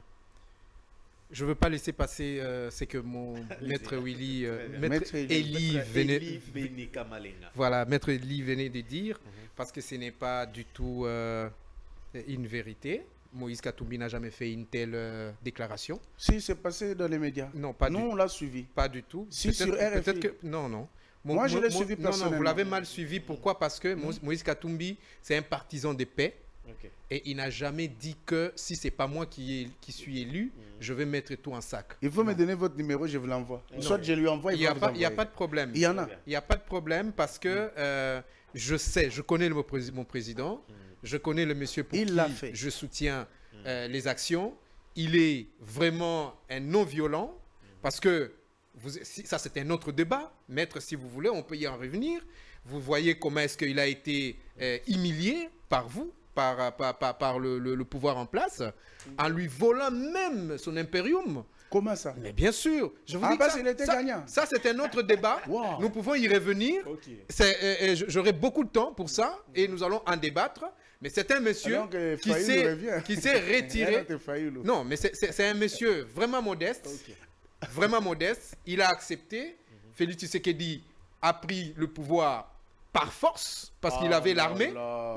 je veux pas laisser passer euh, ce que mon maître Willy, euh, maître Eli venait, voilà, maître Eli venait de dire. Mm-hmm. Parce que ce n'est pas du tout euh, une vérité. Moïse Katumbi n'a jamais fait une telle euh, déclaration. Si, c'est passé dans les médias. Non, pas non, du on l'a suivi. Pas du tout. Si, sur R F I. Que, non, non. Mon, Moi, je l'ai suivi personnellement. Non, non, vous l'avez mal suivi. Pourquoi? Parce que mmh. Moïse Katumbi, c'est un partisan de paix. Okay. Et il n'a jamais dit que si ce n'est pas moi qui, est, qui suis élu, mmh. je vais mettre tout en sac. Il faut non. me donner votre numéro, je vous l'envoie. Soit je lui envoie, il, il va vous envoyer. Il n'y a pas de problème. Il y en a. Il n'y a pas de problème parce que... Mmh. Euh, je sais, je connais le, mon président, mmh. je connais le monsieur pour il qui fait. je soutiens euh, les actions. Il est vraiment un non-violent mmh. parce que, vous, si, ça c'est un autre débat, maître, si vous voulez, on peut y en revenir. Vous voyez comment est-ce qu'il a été euh, humilié par vous, par, par, par, par le, le, le pouvoir en place, en lui volant même son impérium. Comment ça? Mais bien sûr. Je vous ah, dis bah, que ça, il était ça, gagnant. Ça, c'est un autre débat. Wow. Nous pouvons y revenir. Okay. J'aurai beaucoup de temps pour ça et nous allons en débattre. Mais c'est un monsieur qui s'est retiré. Non, mais c'est un monsieur vraiment modeste. Okay. Vraiment modeste. Il a accepté. Mm-hmm. Félix Tshisekedi a pris le pouvoir par force parce qu'il oh avait l'armée.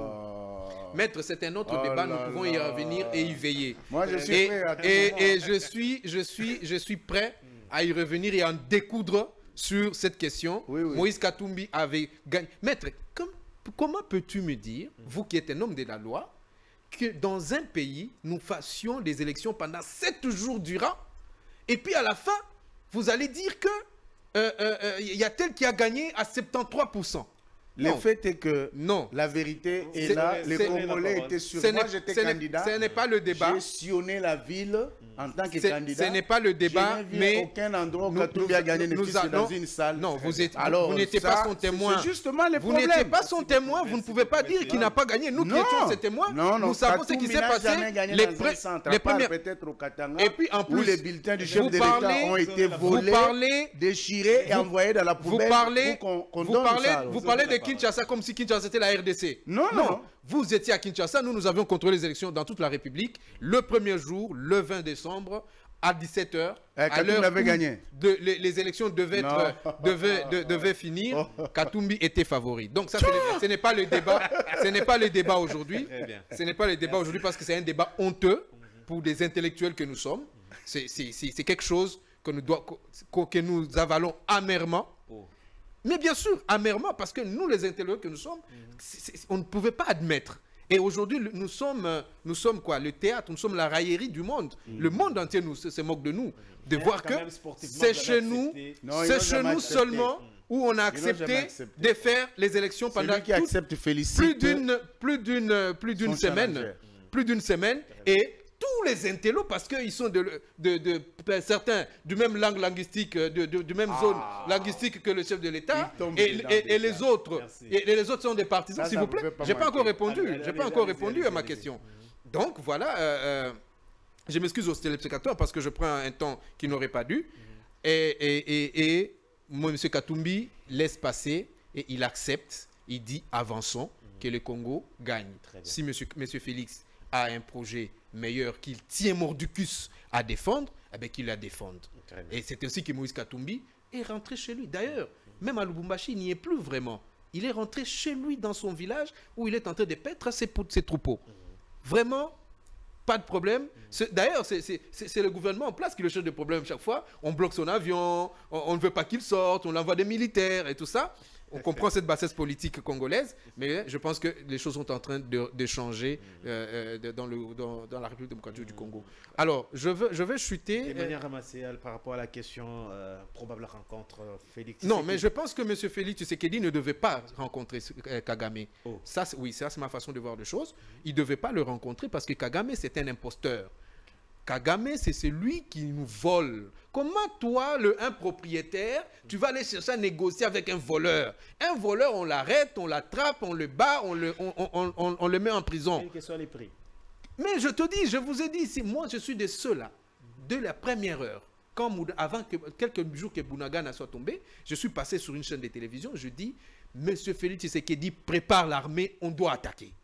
Maître, c'est un autre oh débat, nous pouvons y revenir et y veiller. Moi, je suis et, prêt à et, et je suis, je suis, je suis prêt à y revenir et à en découdre sur cette question. Oui, oui. Moïse Katumbi avait gagné. Maître, comme, comment peux-tu me dire, vous qui êtes un homme de la loi, que dans un pays, nous fassions des élections pendant sept jours durant, et puis à la fin, vous allez dire que euh, euh, euh, y a tel qui a gagné à soixante-treize pour cent. Le non. fait est que non. la vérité est, est là, les Congolais étaient sur moi, j'étais candidat. Ce n'est pas le débat. J'ai sillonné la ville en tant que candidat. Ce n'est pas le débat, je mais aucun endroit où Katumbi a gagné ne fût-ce que dans une salle. Non, vous n'étiez pas son témoin. C'est justement les Vous n'étiez pas son témoin, vous ne pouvez pas dire qu'il n'a pas gagné. Nous qui étions ses témoins, nous savons ce qui s'est passé. Les premières peut-être au Katanga. Et puis en plus, les bulletins du chef de l'État ont été volés, déchirés et envoyés dans la poubelle pour qu'on donne ça. Vous parlez de Kinshasa comme si Kinshasa était la R D C. Non, non, non. Vous étiez à Kinshasa, nous, nous avions contrôlé les élections dans toute la République. Le premier jour, le vingt décembre, à dix-sept heures, eh, à l'heure où gagné. De, les, les élections devaient, être, devaient, de, devaient finir, Katumbi était favori. Donc ça, ce n'est pas le débat. Ce n'est pas le débat aujourd'hui. Ce n'est pas le débat aujourd'hui parce que c'est un débat honteux pour des intellectuels que nous sommes. C'est quelque chose que nous, doit, que nous avalons amèrement. Mais bien sûr, amèrement, parce que nous, les intellectuels que nous sommes, c est, c est, on ne pouvait pas admettre. Et aujourd'hui, nous sommes, nous sommes quoi? Le théâtre, nous sommes la raillerie du monde. Mmh. Le monde entier nous, se moque de nous. De Mais voir que c'est chez nous, c'est chez nous seulement mmh. où on a accepté de faire les élections pendant qui accepte plus d'une plus d'une plus d'une semaine. Mmh. Plus d'une semaine. Et tous les intellos, parce qu'ils sont de, de, de, de certains du même langue linguistique, de, de, du même ah. zone linguistique que le chef de l'État, et, et, et les autres, et, et les autres sont des partisans, s'il vous plaît. J'ai pas encore répondu, j'ai pas encore répondu à ma question. Donc voilà, euh, euh, je m'excuse aux téléspectateurs parce que je prends un temps qui n'aurait pas dû, et, et, et, et moi, M. Katumbi laisse passer et il accepte, il dit avançons, que le Congo gagne. Si M. Félix a un projet meilleur qu'il tient mordicus à défendre, eh bien qu'il la défende. Et c'est ainsi que Moïse Katumbi est rentré chez lui. D'ailleurs, même à Lubumbashi, il n'y est plus vraiment. Il est rentré chez lui dans son village où il est en train de paître ses, ses troupeaux. Mm-hmm. Vraiment, pas de problème. Mm-hmm. D'ailleurs, c'est le gouvernement en place qui le cherche des problèmes chaque fois. On bloque son avion, on, on ne veut pas qu'il sorte, on envoie des militaires et tout ça. On comprend cette bassesse politique congolaise, mais je pense que les choses sont en train de, de changer euh, euh, dans, le, dans, dans la République démocratique du Congo. Alors, je, veux, je vais chuter... De manière ramassée par rapport à la question, euh, probable rencontre Félix Tshisekedi. Non, mais je pense que M. Félix Tshisekedi ne devait pas rencontrer euh, Kagame. Oh. Ça, oui, ça c'est ma façon de voir les choses. Il ne devait pas le rencontrer parce que Kagame, c'est un imposteur. Kagame, c'est celui qui nous vole. Comment toi, le, un propriétaire, tu vas aller chercher à négocier avec un voleur? Un voleur, on l'arrête, on l'attrape, on le bat, on le, on, on, on, on le met en prison. Quels que soient les prix. Mais je te dis, je vous ai dit, si moi je suis de ceux-là, de la première heure, quand, avant que quelques jours que Bunagana soit tombé, je suis passé sur une chaîne de télévision, je dis, Monsieur Félix Tshisekedi prépare l'armée, on doit attaquer.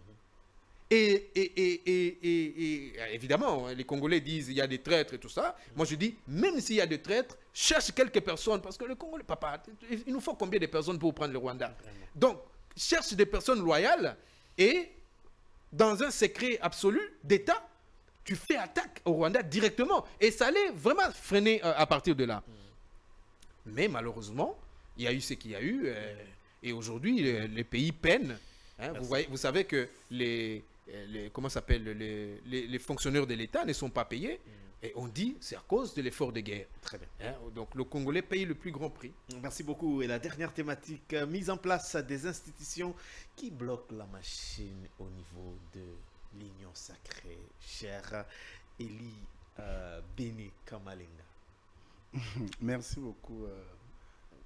Et, et, et, et, et, et évidemment, les Congolais disent qu'il y a des traîtres et tout ça. Moi, je dis, même s'il y a des traîtres, cherche quelques personnes. Parce que le Congolais, papa, il nous faut combien de personnes pour prendre le Rwanda? Donc, cherche des personnes loyales et, dans un secret absolu d'État, tu fais attaque au Rwanda directement. Et ça allait vraiment freiner euh, à partir de là. Mais malheureusement, il y a eu ce qu'il y a eu. Euh, et aujourd'hui, les, les pays peinent. Hein, vous, voyez, vous savez que les... Les, comment s'appelle les, les, les fonctionnaires de l'État ne sont pas payés. Mm. Et on dit c'est à cause de l'effort de guerre. Très bien. Hein, donc le Congolais paye le plus grand prix. Merci beaucoup. Et la dernière thématique, euh, mise en place des institutions qui bloquent la machine au niveau de l'Union sacrée. Cher Eli euh, Béné Kamalenga. Merci beaucoup, euh,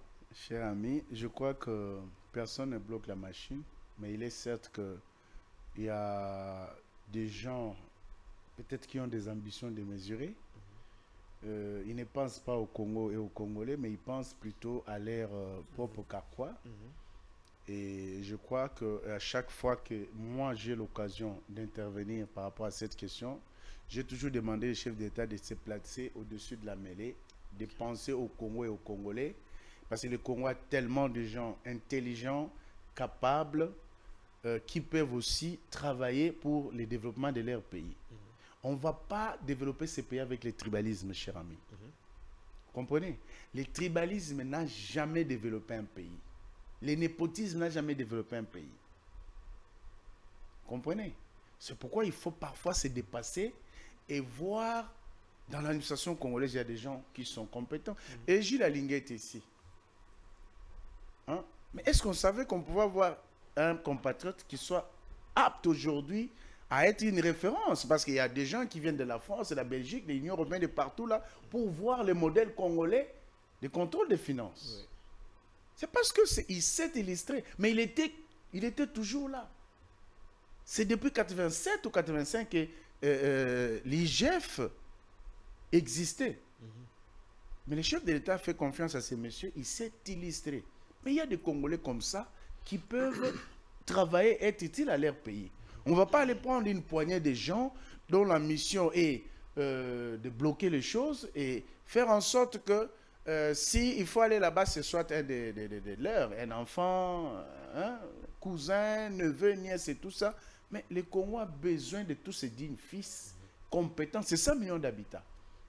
cher ami. Je crois que personne ne bloque la machine, mais il est certes que il y a des gens, peut-être qui ont des ambitions démesurées. Euh, ils ne pensent pas au Congo et aux Congolais, mais ils pensent plutôt à leur euh, propre carquois. Mm-hmm. Et je crois qu'à chaque fois que moi j'ai l'occasion d'intervenir par rapport à cette question, j'ai toujours demandé au chef d'État de se placer au-dessus de la mêlée, de penser au Congo et aux Congolais, parce que le Congo a tellement de gens intelligents, capables, euh, qui peuvent aussi travailler pour le développement de leur pays. Mm-hmm. On ne va pas développer ces pays avec le tribalisme, cher ami. Mm-hmm. Comprenez? Le tribalisme n'a jamais développé un pays. Le népotisme n'a jamais développé un pays. Comprenez? C'est pourquoi il faut parfois se dépasser et voir dans l'administration congolaise, il y a des gens qui sont compétents. Mm-hmm. Et Gilles Alinguet est ici. Hein? Mais est-ce qu'on savait qu'on pouvait avoir un compatriote qui soit apte aujourd'hui à être une référence, parce qu'il y a des gens qui viennent de la France, de la Belgique, de l'Union européenne, de partout là, pour voir le modèle congolais de contrôle des finances. Oui. C'est parce qu'il s'est illustré, mais il était, il était toujours là. C'est depuis quatre-vingt-sept ou quatre-vingt-cinq que euh, euh, l'I G F existait. Mm-hmm. Mais le chef de l'État fait confiance à ces messieurs, il s'est illustré. Mais il y a des Congolais comme ça qui peuvent travailler, être utiles à leur pays. On ne va pas aller prendre une poignée de gens dont la mission est euh, de bloquer les choses et faire en sorte que euh, si il faut aller là-bas, ce soit un de, de, de, de leurs, un enfant, hein, cousin, neveu, nièce et tout ça. Mais le Congo a besoin de tous ces dignes fils compétents. C'est cent millions d'habitants.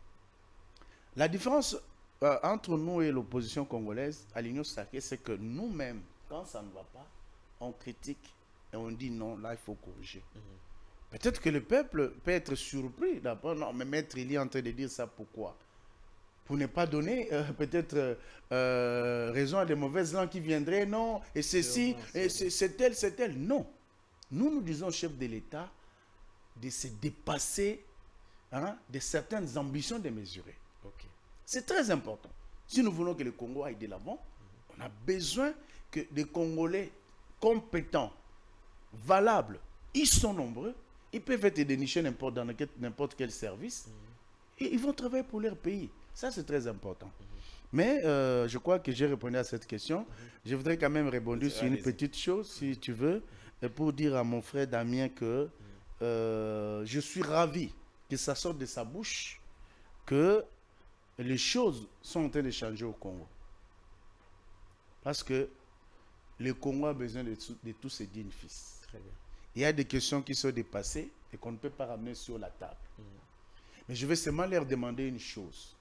La différence euh, entre nous et l'opposition congolaise à l'Union sacrée, c'est que nous-mêmes, quand ça ne va pas, on critique. Et on dit non, là il faut corriger. Mm-hmm. Peut-être que le peuple peut être surpris d'abord. Non, mais Maître il est en train de dire ça pourquoi? Pour ne pas donner euh, peut-être euh, raison à des mauvaises langues qui viendraient. Non, et ceci, et c'est tel, c'est tel. Non. Nous, nous disons au chef de l'État de se dépasser hein, de certaines ambitions démesurées. Okay. C'est très important. Si nous voulons que le Congo aille de l'avant, mm-hmm. on a besoin que des Congolais compétents, valables, ils sont nombreux, ils peuvent être dénichés n'importe dans n'importe quel service, mmh. et ils vont travailler pour leur pays. Ça, c'est très important. Mmh. Mais euh, je crois que j'ai répondu à cette question. Mmh. Je voudrais quand même répondre sur une petite chose, si tu veux, pour dire à mon frère Damien que mmh. euh, je suis ravi que ça sorte de sa bouche, que les choses sont en train de changer au Congo. Parce que le Congo a besoin de, de tous ses dignes fils. Très bien. Il y a des questions qui sont dépassées et qu'on ne peut pas ramener sur la table. Mmh. Mais je vais seulement leur demander une chose.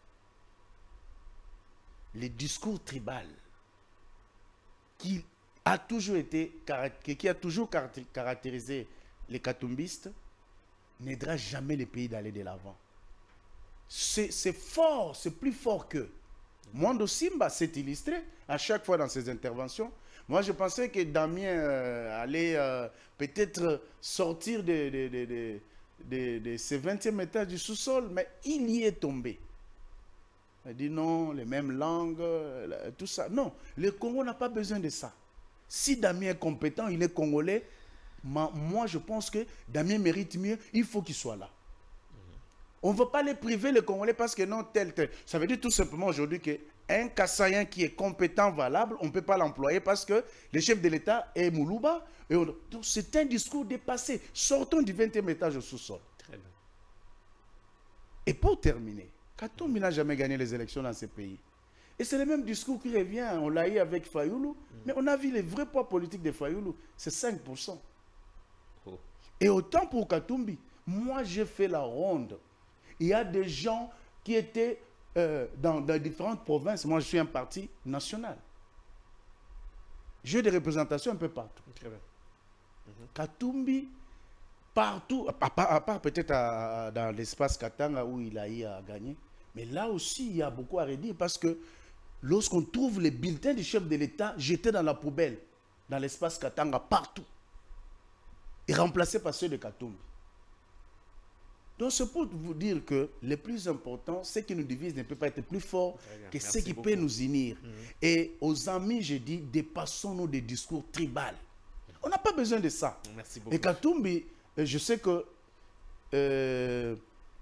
Les discours tribal qui a toujours été, qui a toujours caractérisé les katumbistes n'aidera jamais les pays d'aller de l'avant. C'est fort, c'est plus fort qu'eux. Mwando Simba s'est illustré à chaque fois dans ses interventions. Moi, je pensais que Damien euh, allait euh, peut-être sortir de, de, de, de, de, de ce vingtième étage du sous-sol, mais il y est tombé. Il dit non, les mêmes langues, tout ça. Non, le Congo n'a pas besoin de ça. Si Damien est compétent, il est congolais, moi, je pense que Damien mérite mieux, il faut qu'il soit là. On ne veut pas les priver, les Congolais, parce que non, tel, tel. Ça veut dire tout simplement aujourd'hui qu'un Kassaïen qui est compétent, valable, on ne peut pas l'employer parce que le chef de l'État est Moulouba. Donc c'est un discours dépassé. Sortons du vingtième étage au sous-sol. Très bien. Et pour terminer, Katumbi n'a jamais gagné les élections dans ce pays. Et c'est le même discours qui revient. On l'a eu avec Fayoulou. Mm. Mais on a vu les vrais poids politiques de Fayoulou. C'est cinq pour cent. Oh. Et autant pour Katumbi, moi j'ai fait la ronde. Il y a des gens qui étaient euh, dans, dans différentes provinces. Moi, je suis un parti national. J'ai des représentations un peu partout. Très bien. Mm-hmm. Katumbi, partout, à, à, à part peut-être dans l'espace Katanga où il a eu à gagner, mais là aussi, il y a beaucoup à redire parce que lorsqu'on trouve les bulletins du chef de l'État jetés dans la poubelle, dans l'espace Katanga, partout, et remplacés par ceux de Katumbi. Donc, c'est pour vous dire que le plus important, ce qui nous divise ne peut pas être plus fort que ce qui beaucoup. peut nous unir. Mmh. Et aux amis, je dis, dépassons-nous des discours tribaux. Mmh. On n'a pas besoin de ça. Merci beaucoup. Et Katumbi, je sais que euh,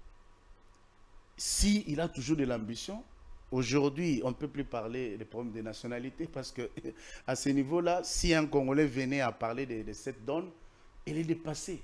si il a toujours de l'ambition, aujourd'hui, on ne peut plus parler des problèmes de nationalité parce que à ce niveau-là, si un Congolais venait à parler de, de cette donne, elle est dépassée.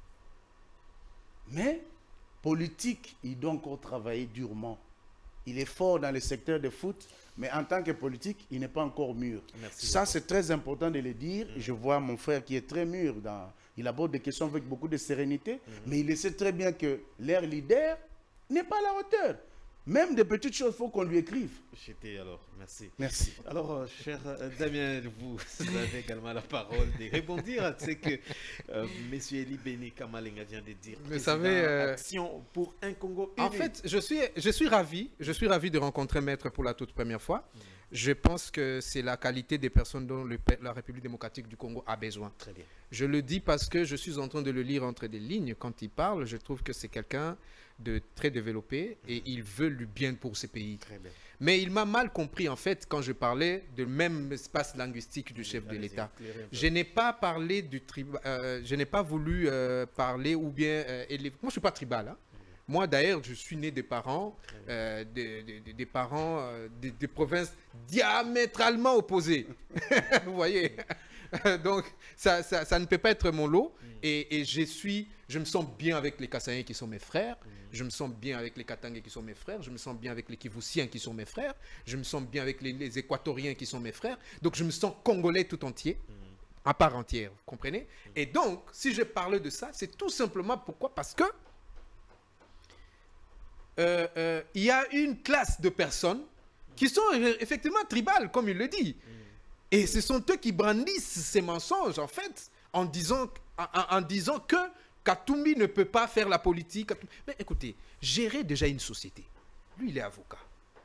Mais politique, il doit encore travailler durement. Il est fort dans le secteur de foot, mais en tant que politique, il n'est pas encore mûr. Merci Ça, c'est très important de le dire. Mmh. Je vois mon frère qui est très mûr. Dans, il aborde des questions avec beaucoup de sérénité, mmh. mais il sait très bien que leur leader n'est pas à la hauteur. Même des petites choses, il faut qu'on lui écrive. J'étais alors, merci. Merci. Alors, euh, cher euh, Damien, vous, vous avez également la parole de rebondir à ce que euh, M. Eli Beni Kamalenga vient de dire. Vous savez, euh, action pour un Congo uni. En fait, je suis, je suis ravi, je suis ravi de rencontrer Maître pour la toute première fois. Mmh. Je pense que c'est la qualité des personnes dont le, la République démocratique du Congo a besoin. Très bien. Je le dis parce que je suis en train de le lire entre des lignes. Quand il parle, je trouve que c'est quelqu'un de très développé et il veut le bien pour ce pays. Très bien. Mais il m'a mal compris en fait quand je parlais du même espace linguistique du chef de l'État. Je n'ai pas parlé du tribal, euh, je n'ai pas voulu euh, parler ou bien euh, élever. Moi je suis pas tribal. Hein. Mmh. Moi d'ailleurs je suis né des parents, euh, des, des, des parents euh, des, des provinces diamétralement opposées. Vous voyez. Donc, ça, ça, ça ne peut pas être mon lot. Mm. Et, et je suis, je me sens bien avec les Kassaïens qui sont mes frères. Mm. Je me sens bien avec les Katangais qui sont mes frères. Je me sens bien avec les Kivussiens qui sont mes frères. Je me sens bien avec les, les Équatoriens qui sont mes frères. Donc, je me sens congolais tout entier, mm. à part entière. Vous comprenez? Mm. Et donc, si je parle de ça, c'est tout simplement pourquoi? Parce que euh, euh, il y a une classe de personnes qui sont effectivement tribales, comme il le dit. Mm. Et ce sont eux qui brandissent ces mensonges, en fait, en disant, en, en disant que Katumbi ne peut pas faire la politique. Mais écoutez, gérer déjà une société, lui, il est avocat.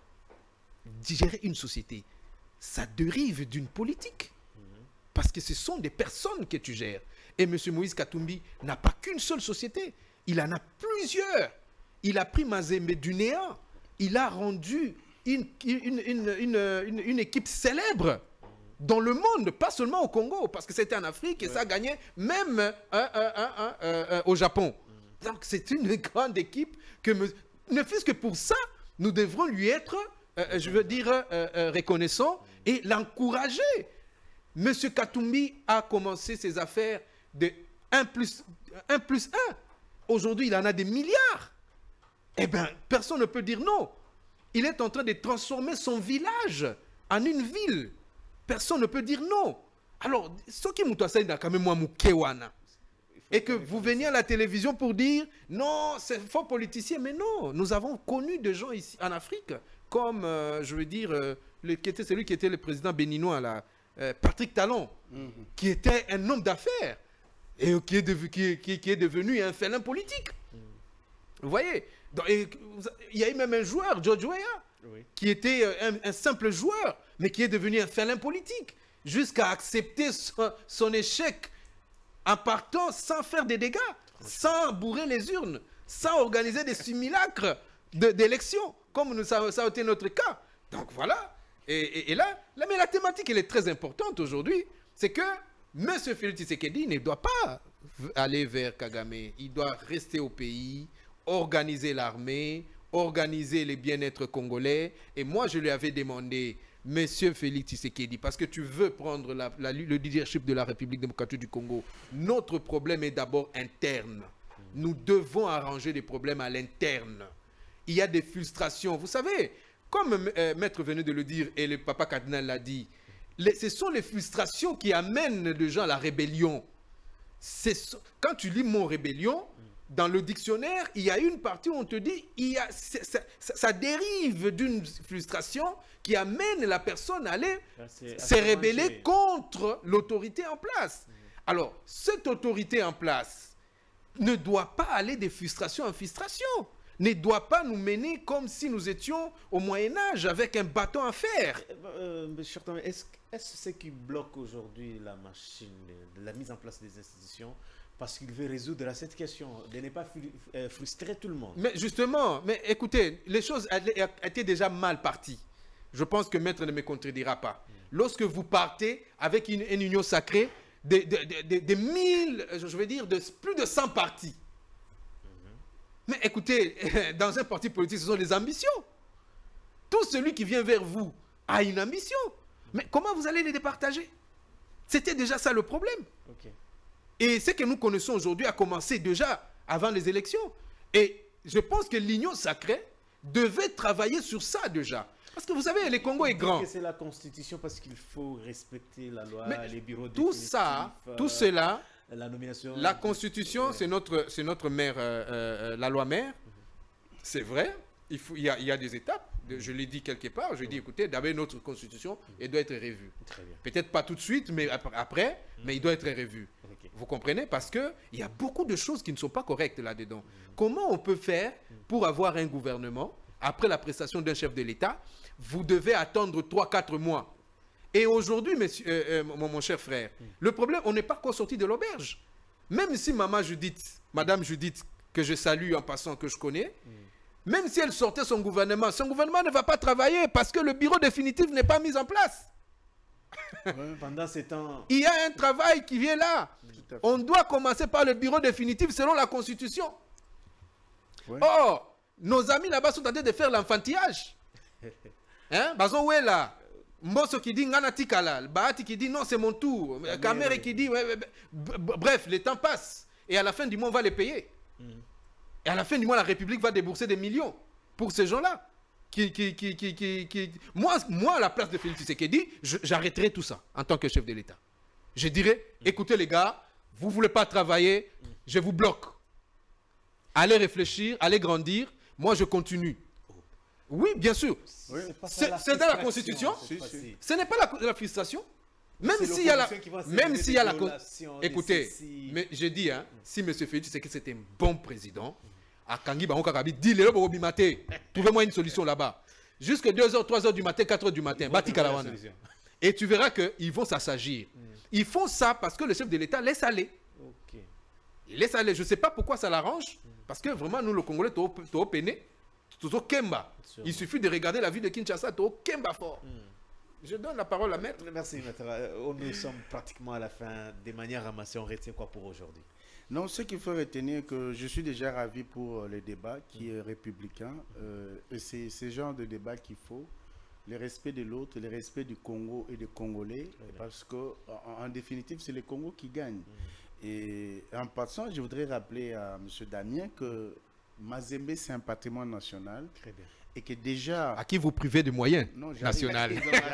Gérer une société, ça dérive d'une politique. Parce que ce sont des personnes que tu gères. Et M. Moïse Katumbi n'a pas qu'une seule société. Il en a plusieurs. Il a pris Mazembe du néant. Il a rendu une, une, une, une, une, une équipe célèbre dans le monde, pas seulement au Congo, parce que c'était en Afrique et ouais. ça gagnait même euh, euh, euh, euh, euh, au Japon. Mm. Donc c'est une grande équipe que, me, ne fût-ce que pour ça, nous devrons lui être, euh, je veux dire, euh, euh, reconnaissants mm. et l'encourager. Monsieur Katumbi a commencé ses affaires de un plus un. Aujourd'hui, il en a des milliards. Eh bien, personne ne peut dire non. Il est en train de transformer son village en une ville. Personne ne peut dire non. Alors, ce qui m'a quand même moi moukewana. Et que vous veniez à la télévision pour dire non, c'est faux politicien. Mais non, nous avons connu des gens ici en Afrique, comme, euh, je veux dire, euh, le, qui était celui qui était le président béninois, là, euh, Patrick Talon, mm-hmm. qui était un homme d'affaires et qui est, de, qui, qui, qui est devenu un félin politique. Mm. Vous voyez? Donc, et, il y a eu même un joueur, George Weah, oui. qui était un, un simple joueur, mais qui est devenu un félin politique, jusqu'à accepter son, son échec en partant sans faire des dégâts, sans bourrer les urnes, sans organiser des simulacres d'élections, comme nous, ça, ça a été notre cas. Donc voilà. Et, et, et là, là, mais la thématique, elle est très importante aujourd'hui, c'est que M. Félix Tshisekedi ne doit pas aller vers Kagame. Il doit rester au pays, organiser l'armée, organiser les bien-être congolais. Et moi, je lui avais demandé, Monsieur Félix Tshisekedi, parce que tu veux prendre la, la, le leadership de la République démocratique du Congo, notre problème est d'abord interne. Nous devons arranger les problèmes à l'interne. Il y a des frustrations. Vous savez, comme euh, Maître venait de le dire et le papa cardinal l'a dit, les, ce sont les frustrations qui amènent les gens à la rébellion. Quand tu lis mon rébellion, dans le dictionnaire, il y a une partie où on te dit il y a, ça, ça, ça dérive d'une frustration qui amène la personne à aller se rébeller contre l'autorité en place. Mmh. Alors, cette autorité en place ne doit pas aller de frustration en frustration, ne doit pas nous mener comme si nous étions au Moyen-Âge avec un bâton à fer. Euh, euh, Est-ce est-ce ce qui bloque aujourd'hui la machine de la mise en place des institutions? Parce qu'il veut résoudre cette question, de ne pas frustrer tout le monde. Mais justement, mais écoutez, les choses étaient déjà mal parties. Je pense que Maître ne me contredira pas. Mm. Lorsque vous partez avec une, une union sacrée, des, des, des, des, des mille, je vais dire, de plus de cent partis. Mm-hmm. Mais écoutez, dans un parti politique, ce sont les ambitions. Tout celui qui vient vers vous a une ambition. Mais comment vous allez les départager? C'était déjà ça le problème. Okay. Et ce que nous connaissons aujourd'hui a commencé déjà avant les élections. Et je pense que l'Union sacrée devait travailler sur ça déjà. Parce que vous savez, le Congo est grand. C'est la Constitution parce qu'il faut respecter la loi, mais les bureaux tout ça, euh, tout cela, la nomination. La Constitution, c'est notre, c'est notre mère, euh, euh, la loi mère. Mm-hmm. C'est vrai. Il, faut, il, y a, il y a des étapes. De, je l'ai dit quelque part. Je l'ai dit, écoutez, d'abord notre Constitution, mm-hmm. elle doit être revue. Peut-être pas tout de suite, mais après, mm-hmm. mais il doit être revu. Okay. Vous comprenez? Parce qu'il y a beaucoup de choses qui ne sont pas correctes là-dedans. Mm-hmm. Comment on peut faire pour avoir un gouvernement, après la prestation d'un chef de l'État, vous devez attendre trois quatre mois. Et aujourd'hui, monsieur, euh, euh, mon, mon cher frère, mm. le problème, on n'est pas encore sorti de l'auberge. Même si maman Judith, madame Judith, que je salue en passant, que je connais, mm. même si elle sortait son gouvernement, son gouvernement ne va pas travailler parce que le bureau définitif n'est pas mis en place. Ouais, pendant ces temps... Il y a un travail qui vient là. On doit commencer par le bureau définitif selon la Constitution. Ouais. Or, nos amis là-bas sont en train de faire l'enfantillage. Hein? Bazo où est là? Mbosso qui dit Ngana Tikala, Bahati qui dit non c'est mon tour, Kamere qui dit ouais, ouais, bref, le temps passe et à la fin du mois on va les payer. Mm. Et à la fin du mois la République va débourser des millions pour ces gens-là. Qui, qui, qui, qui, qui, qui... Moi, moi à la place de Félix Tshisekedi, j'arrêterai tout ça en tant que chef de l'État. Je dirais, mm. écoutez les gars, vous ne voulez pas travailler, mm. je vous bloque. Allez réfléchir, allez grandir, moi je continue. Oui, bien sûr. Oui. C'est dans la Constitution. Si, si. Ce n'est pas la, la frustration. Même s'il y a la... Même s'il y a la... Écoutez, si... mais je dis, hein, si M. Félix c'est que c'était un bon président, à Kangi, trouvez-moi une solution là-bas. Jusque deux heures, trois heures du matin, quatre heures du matin, Bati Kalawana. Et tu verras qu'ils vont s'assagir. Mm. Ils font ça parce que le chef de l'État laisse aller. Okay. Il laisse aller. Je ne sais pas pourquoi ça l'arrange. Mm. Parce que vraiment, nous, le Congolais, tu es peiné. Kemba. Il suffit de regarder la ville de Kinshasa, tu Kemba fort. Mm. Je donne la parole à Maître. Merci, Maître. Nous sommes pratiquement à la fin. Des manières ramassées, on retient quoi pour aujourd'hui? Non, ce qu'il faut retenir, que je suis déjà ravi pour le débat qui est républicain. Euh, et c'est ce genre de débat qu'il faut. Le respect de l'autre, le respect du Congo et des Congolais. Parce qu'en en définitive, c'est le Congo qui gagne. Mm. Et en passant, je voudrais rappeler à M. Damien que Mazembe, c'est un patrimoine national. Très bien. Et que déjà... À qui vous privez de moyens nationaux?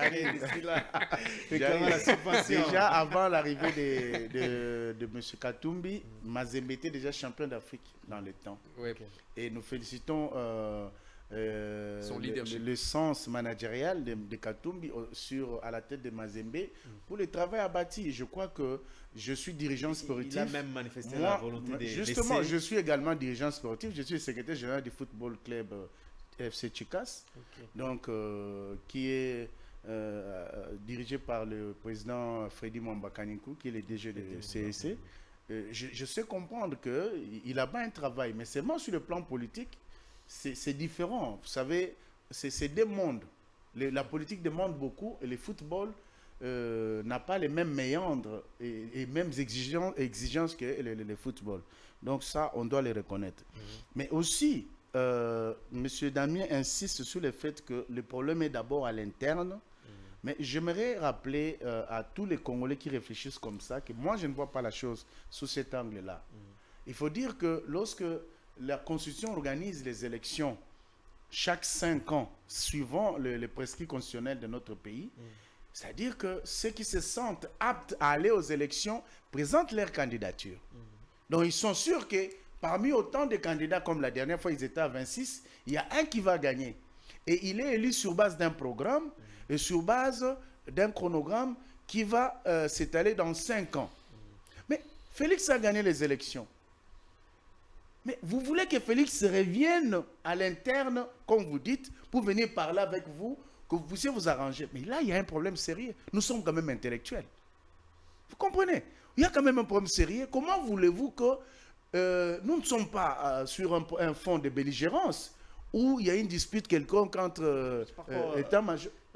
Déjà, avant l'arrivée de, de, de M. Katumbi, mm. Mazembe était déjà champion d'Afrique dans le temps. Oui. Okay. Et nous félicitons euh, euh, Son leadership. Le, le sens managérial de, de Katumbi sur, à la tête de Mazembe mm. pour le travail abattu. Je crois que je suis dirigeant sportif. Il a même manifesté Moi, la volonté de Justement, laisser... je suis également dirigeant sportif. Je suis le secrétaire général du football club euh, F C Chikas, okay. donc euh, qui est euh, dirigé par le président Freddy Mwambakanikou, qui est le D G de C S C. Euh, je, je sais comprendre qu'il a pas un travail, mais seulement sur le plan politique, c'est différent. Vous savez, c'est deux mondes. Le, la politique demande beaucoup et le football Euh, n'a pas les mêmes méandres et, et mêmes exigences, exigences que le, le, le football. Donc ça, on doit les reconnaître. Mm-hmm. Mais aussi, euh, M. Damien insiste sur le fait que le problème est d'abord à l'interne. Mm-hmm. Mais j'aimerais rappeler euh, à tous les Congolais qui réfléchissent comme ça que moi, je ne vois pas la chose sous cet angle-là. Mm-hmm. Il faut dire que lorsque la Constitution organise les élections chaque cinq ans, suivant le, le prescrit constitutionnel de notre pays, mm-hmm. c'est-à-dire que ceux qui se sentent aptes à aller aux élections présentent leur candidature. Mm-hmm. Donc, ils sont sûrs que parmi autant de candidats, comme la dernière fois, ils étaient à vingt-six, il y a un qui va gagner. Et il est élu sur base d'un programme mm-hmm. et sur base d'un chronogramme qui va euh, s'étaler dans cinq ans. Mm-hmm. Mais Félix a gagné les élections. Mais vous voulez que Félix revienne à l'interne, comme vous dites, pour venir parler avec vous, que vous puissiez vous arranger. Mais là, il y a un problème sérieux. Nous sommes quand même intellectuels. Vous comprenez? Il y a quand même un problème sérieux. Comment voulez-vous que euh, nous ne sommes pas euh, sur un, un fond de belligérance où il y a une dispute quelconque entre euh, euh, états-majors?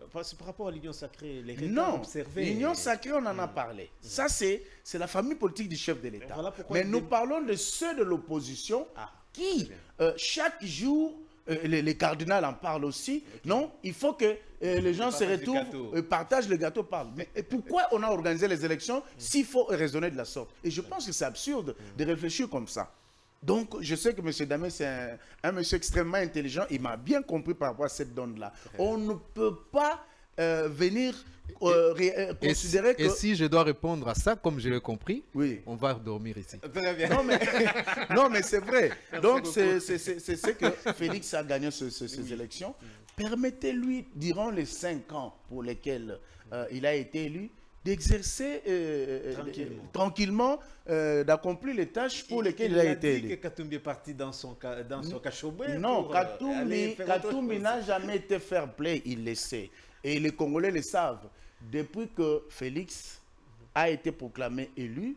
parce que par rapport à l'Union sacrée, les retards Non, observés... l'Union sacrée, on en a parlé. Mmh. Ça, c'est la famille politique du chef de l'État. Voilà Mais nous dé... parlons de ceux de l'opposition ah, qui, euh, chaque jour, euh, les, les cardinaux en parlent aussi. Okay. Non, il faut que euh, les gens se retrouvent, euh, partagent le gâteau, parlent. Mais et pourquoi on a organisé les élections mmh. s'il faut raisonner de la sorte? Et je pense que c'est absurde mmh. de réfléchir comme ça. Donc, je sais que M. Damé, c'est un, un monsieur extrêmement intelligent. Il m'a bien compris par rapport à cette donne-là. On ne peut pas euh, venir euh, ré, considérer et, que... Et si je dois répondre à ça, comme je l'ai compris, oui. on va dormir ici. Très bien. Non, mais, non, mais c'est vrai. Merci Donc, c'est ce que Félix a gagné ce, ce, ces oui. élections. Permettez-lui, durant les cinq ans pour lesquels euh, il a été élu, d'exercer euh, tranquillement, tranquillement euh, d'accomplir les tâches pour il, lesquelles il, il a, a été élu. Il a dit que Katumbi est parti dans son, dans son cachobé. Non, pour, Katumbi, euh, Katumbi n'a jamais été fair play, il le sait. Et les Congolais le savent. Depuis que Félix a été proclamé élu,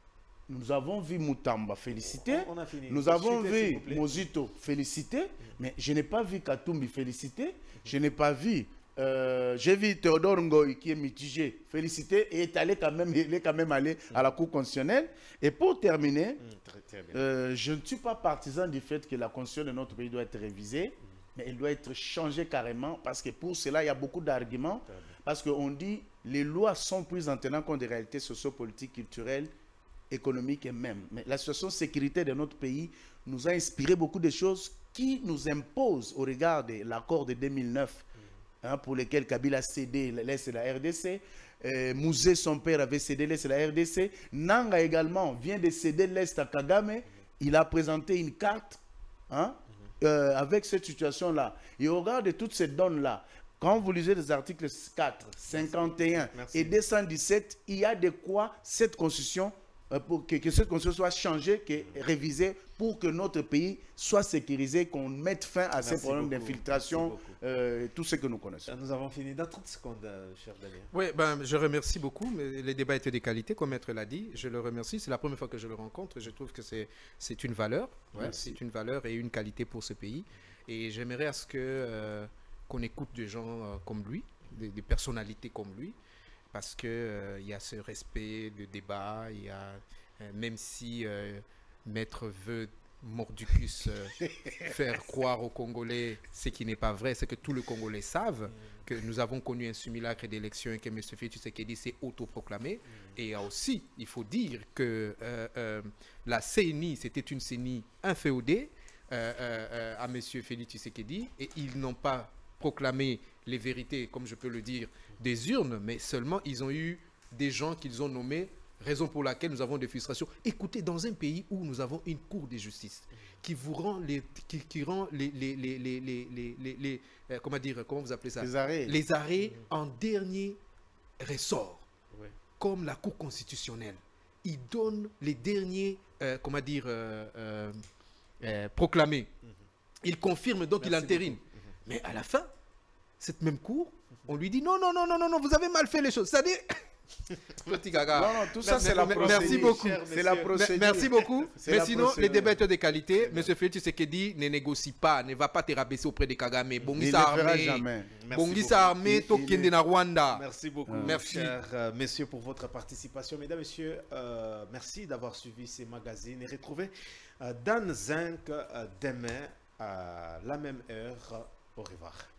nous avons vu Moutamba féliciter, on, on fini. Nous avons vu Mozito féliciter, mais je n'ai pas vu Katumbi féliciter, je n'ai pas vu... Euh, j'ai vu Théodore Ngoï qui est mitigé, félicité et est allé quand même, il est quand même allé à la Cour constitutionnelle. Et pour terminer, mmh, très, très euh, je ne suis pas partisan du fait que la constitution de notre pays doit être révisée, mmh. mais elle doit être changée carrément parce que pour cela, il y a beaucoup d'arguments. Parce qu'on dit les lois sont prises en tenant compte des réalités sociopolitiques, culturelles, économiques et même. Mais la situation de sécurité de notre pays nous a inspiré beaucoup de choses qui nous imposent au regard de l'accord de deux mille neuf. Hein, pour lesquels Kabila a cédé l'Est et la R D C. Euh, Mouzé, son père, avait cédé l'Est et la R D C. Nanga également vient de céder l'Est à Kagame. Il a présenté une carte hein, euh, avec cette situation-là. Et au regard de toutes ces donnes-là, quand vous lisez les articles quatre, cinquante et un Merci. Et deux cent dix-sept, il y a de quoi cette constitution, euh, pour que, que cette constitution soit changée, que, révisée, pour que notre pays soit sécurisé, qu'on mette fin à Merci ces problèmes d'infiltration, euh, tout ce que nous connaissons. Nous avons fini dans trente secondes, euh, cher Daniel. Oui, ben, je remercie beaucoup. Mais les débats étaient de qualité, comme Maître l'a dit. Je le remercie. C'est la première fois que je le rencontre. Je trouve que c'est une valeur. Ouais, c'est une valeur et une qualité pour ce pays. Et j'aimerais à ce que euh, qu'on écoute des gens euh, comme lui, des, des personnalités comme lui, parce qu'il euh, y a ce respect de débat. Il y a, euh, même si... Euh, Maître veut mordicus euh, faire croire aux Congolais ce qui n'est pas vrai, c'est que tous les Congolais savent mm. que nous avons connu un simulacre d'élection et que M. Félix Tshisekedi s'est autoproclamé. Mm. Et aussi, il faut dire que euh, euh, la C N I, c'était une C N I inféodée euh, euh, à M. Félix Tshisekedi et ils n'ont pas proclamé les vérités, comme je peux le dire, des urnes, mais seulement ils ont eu des gens qu'ils ont nommés. Raison pour laquelle nous avons des frustrations. Écoutez, dans un pays où nous avons une cour de justice qui vous rend les, qui, qui rend les, les, les, les, les, les, les, les euh, comment dire, comment vous appelez ça? Les arrêts. Les arrêts mmh. en dernier ressort, ouais. comme la Cour constitutionnelle. Il donne les derniers, euh, comment dire, euh, euh, euh, proclamés. Mmh. Il confirme donc il entérine. Mmh. Mais à la fin, cette même Cour, on lui dit non, non, non, non, non, non, vous avez mal fait les choses. C'est-à-dire... Petit gaga. Non, non, tout ça c'est la procédure. Merci beaucoup. C'est la procédure. Merci beaucoup. Mais sinon, procédure. Les débats de qualité. M. Félix Tshisekedi ne négocie pas, ne va pas te rabaisser auprès de Kagame. Bongisa armé. Bongisa armé, Tokende na Rwanda. Merci beaucoup, euh, merci. Chers euh, messieurs, pour votre participation. Mesdames, messieurs, euh, merci d'avoir suivi ces magazines et retrouvez euh, Dan Zinc euh, demain à la même heure. Au revoir.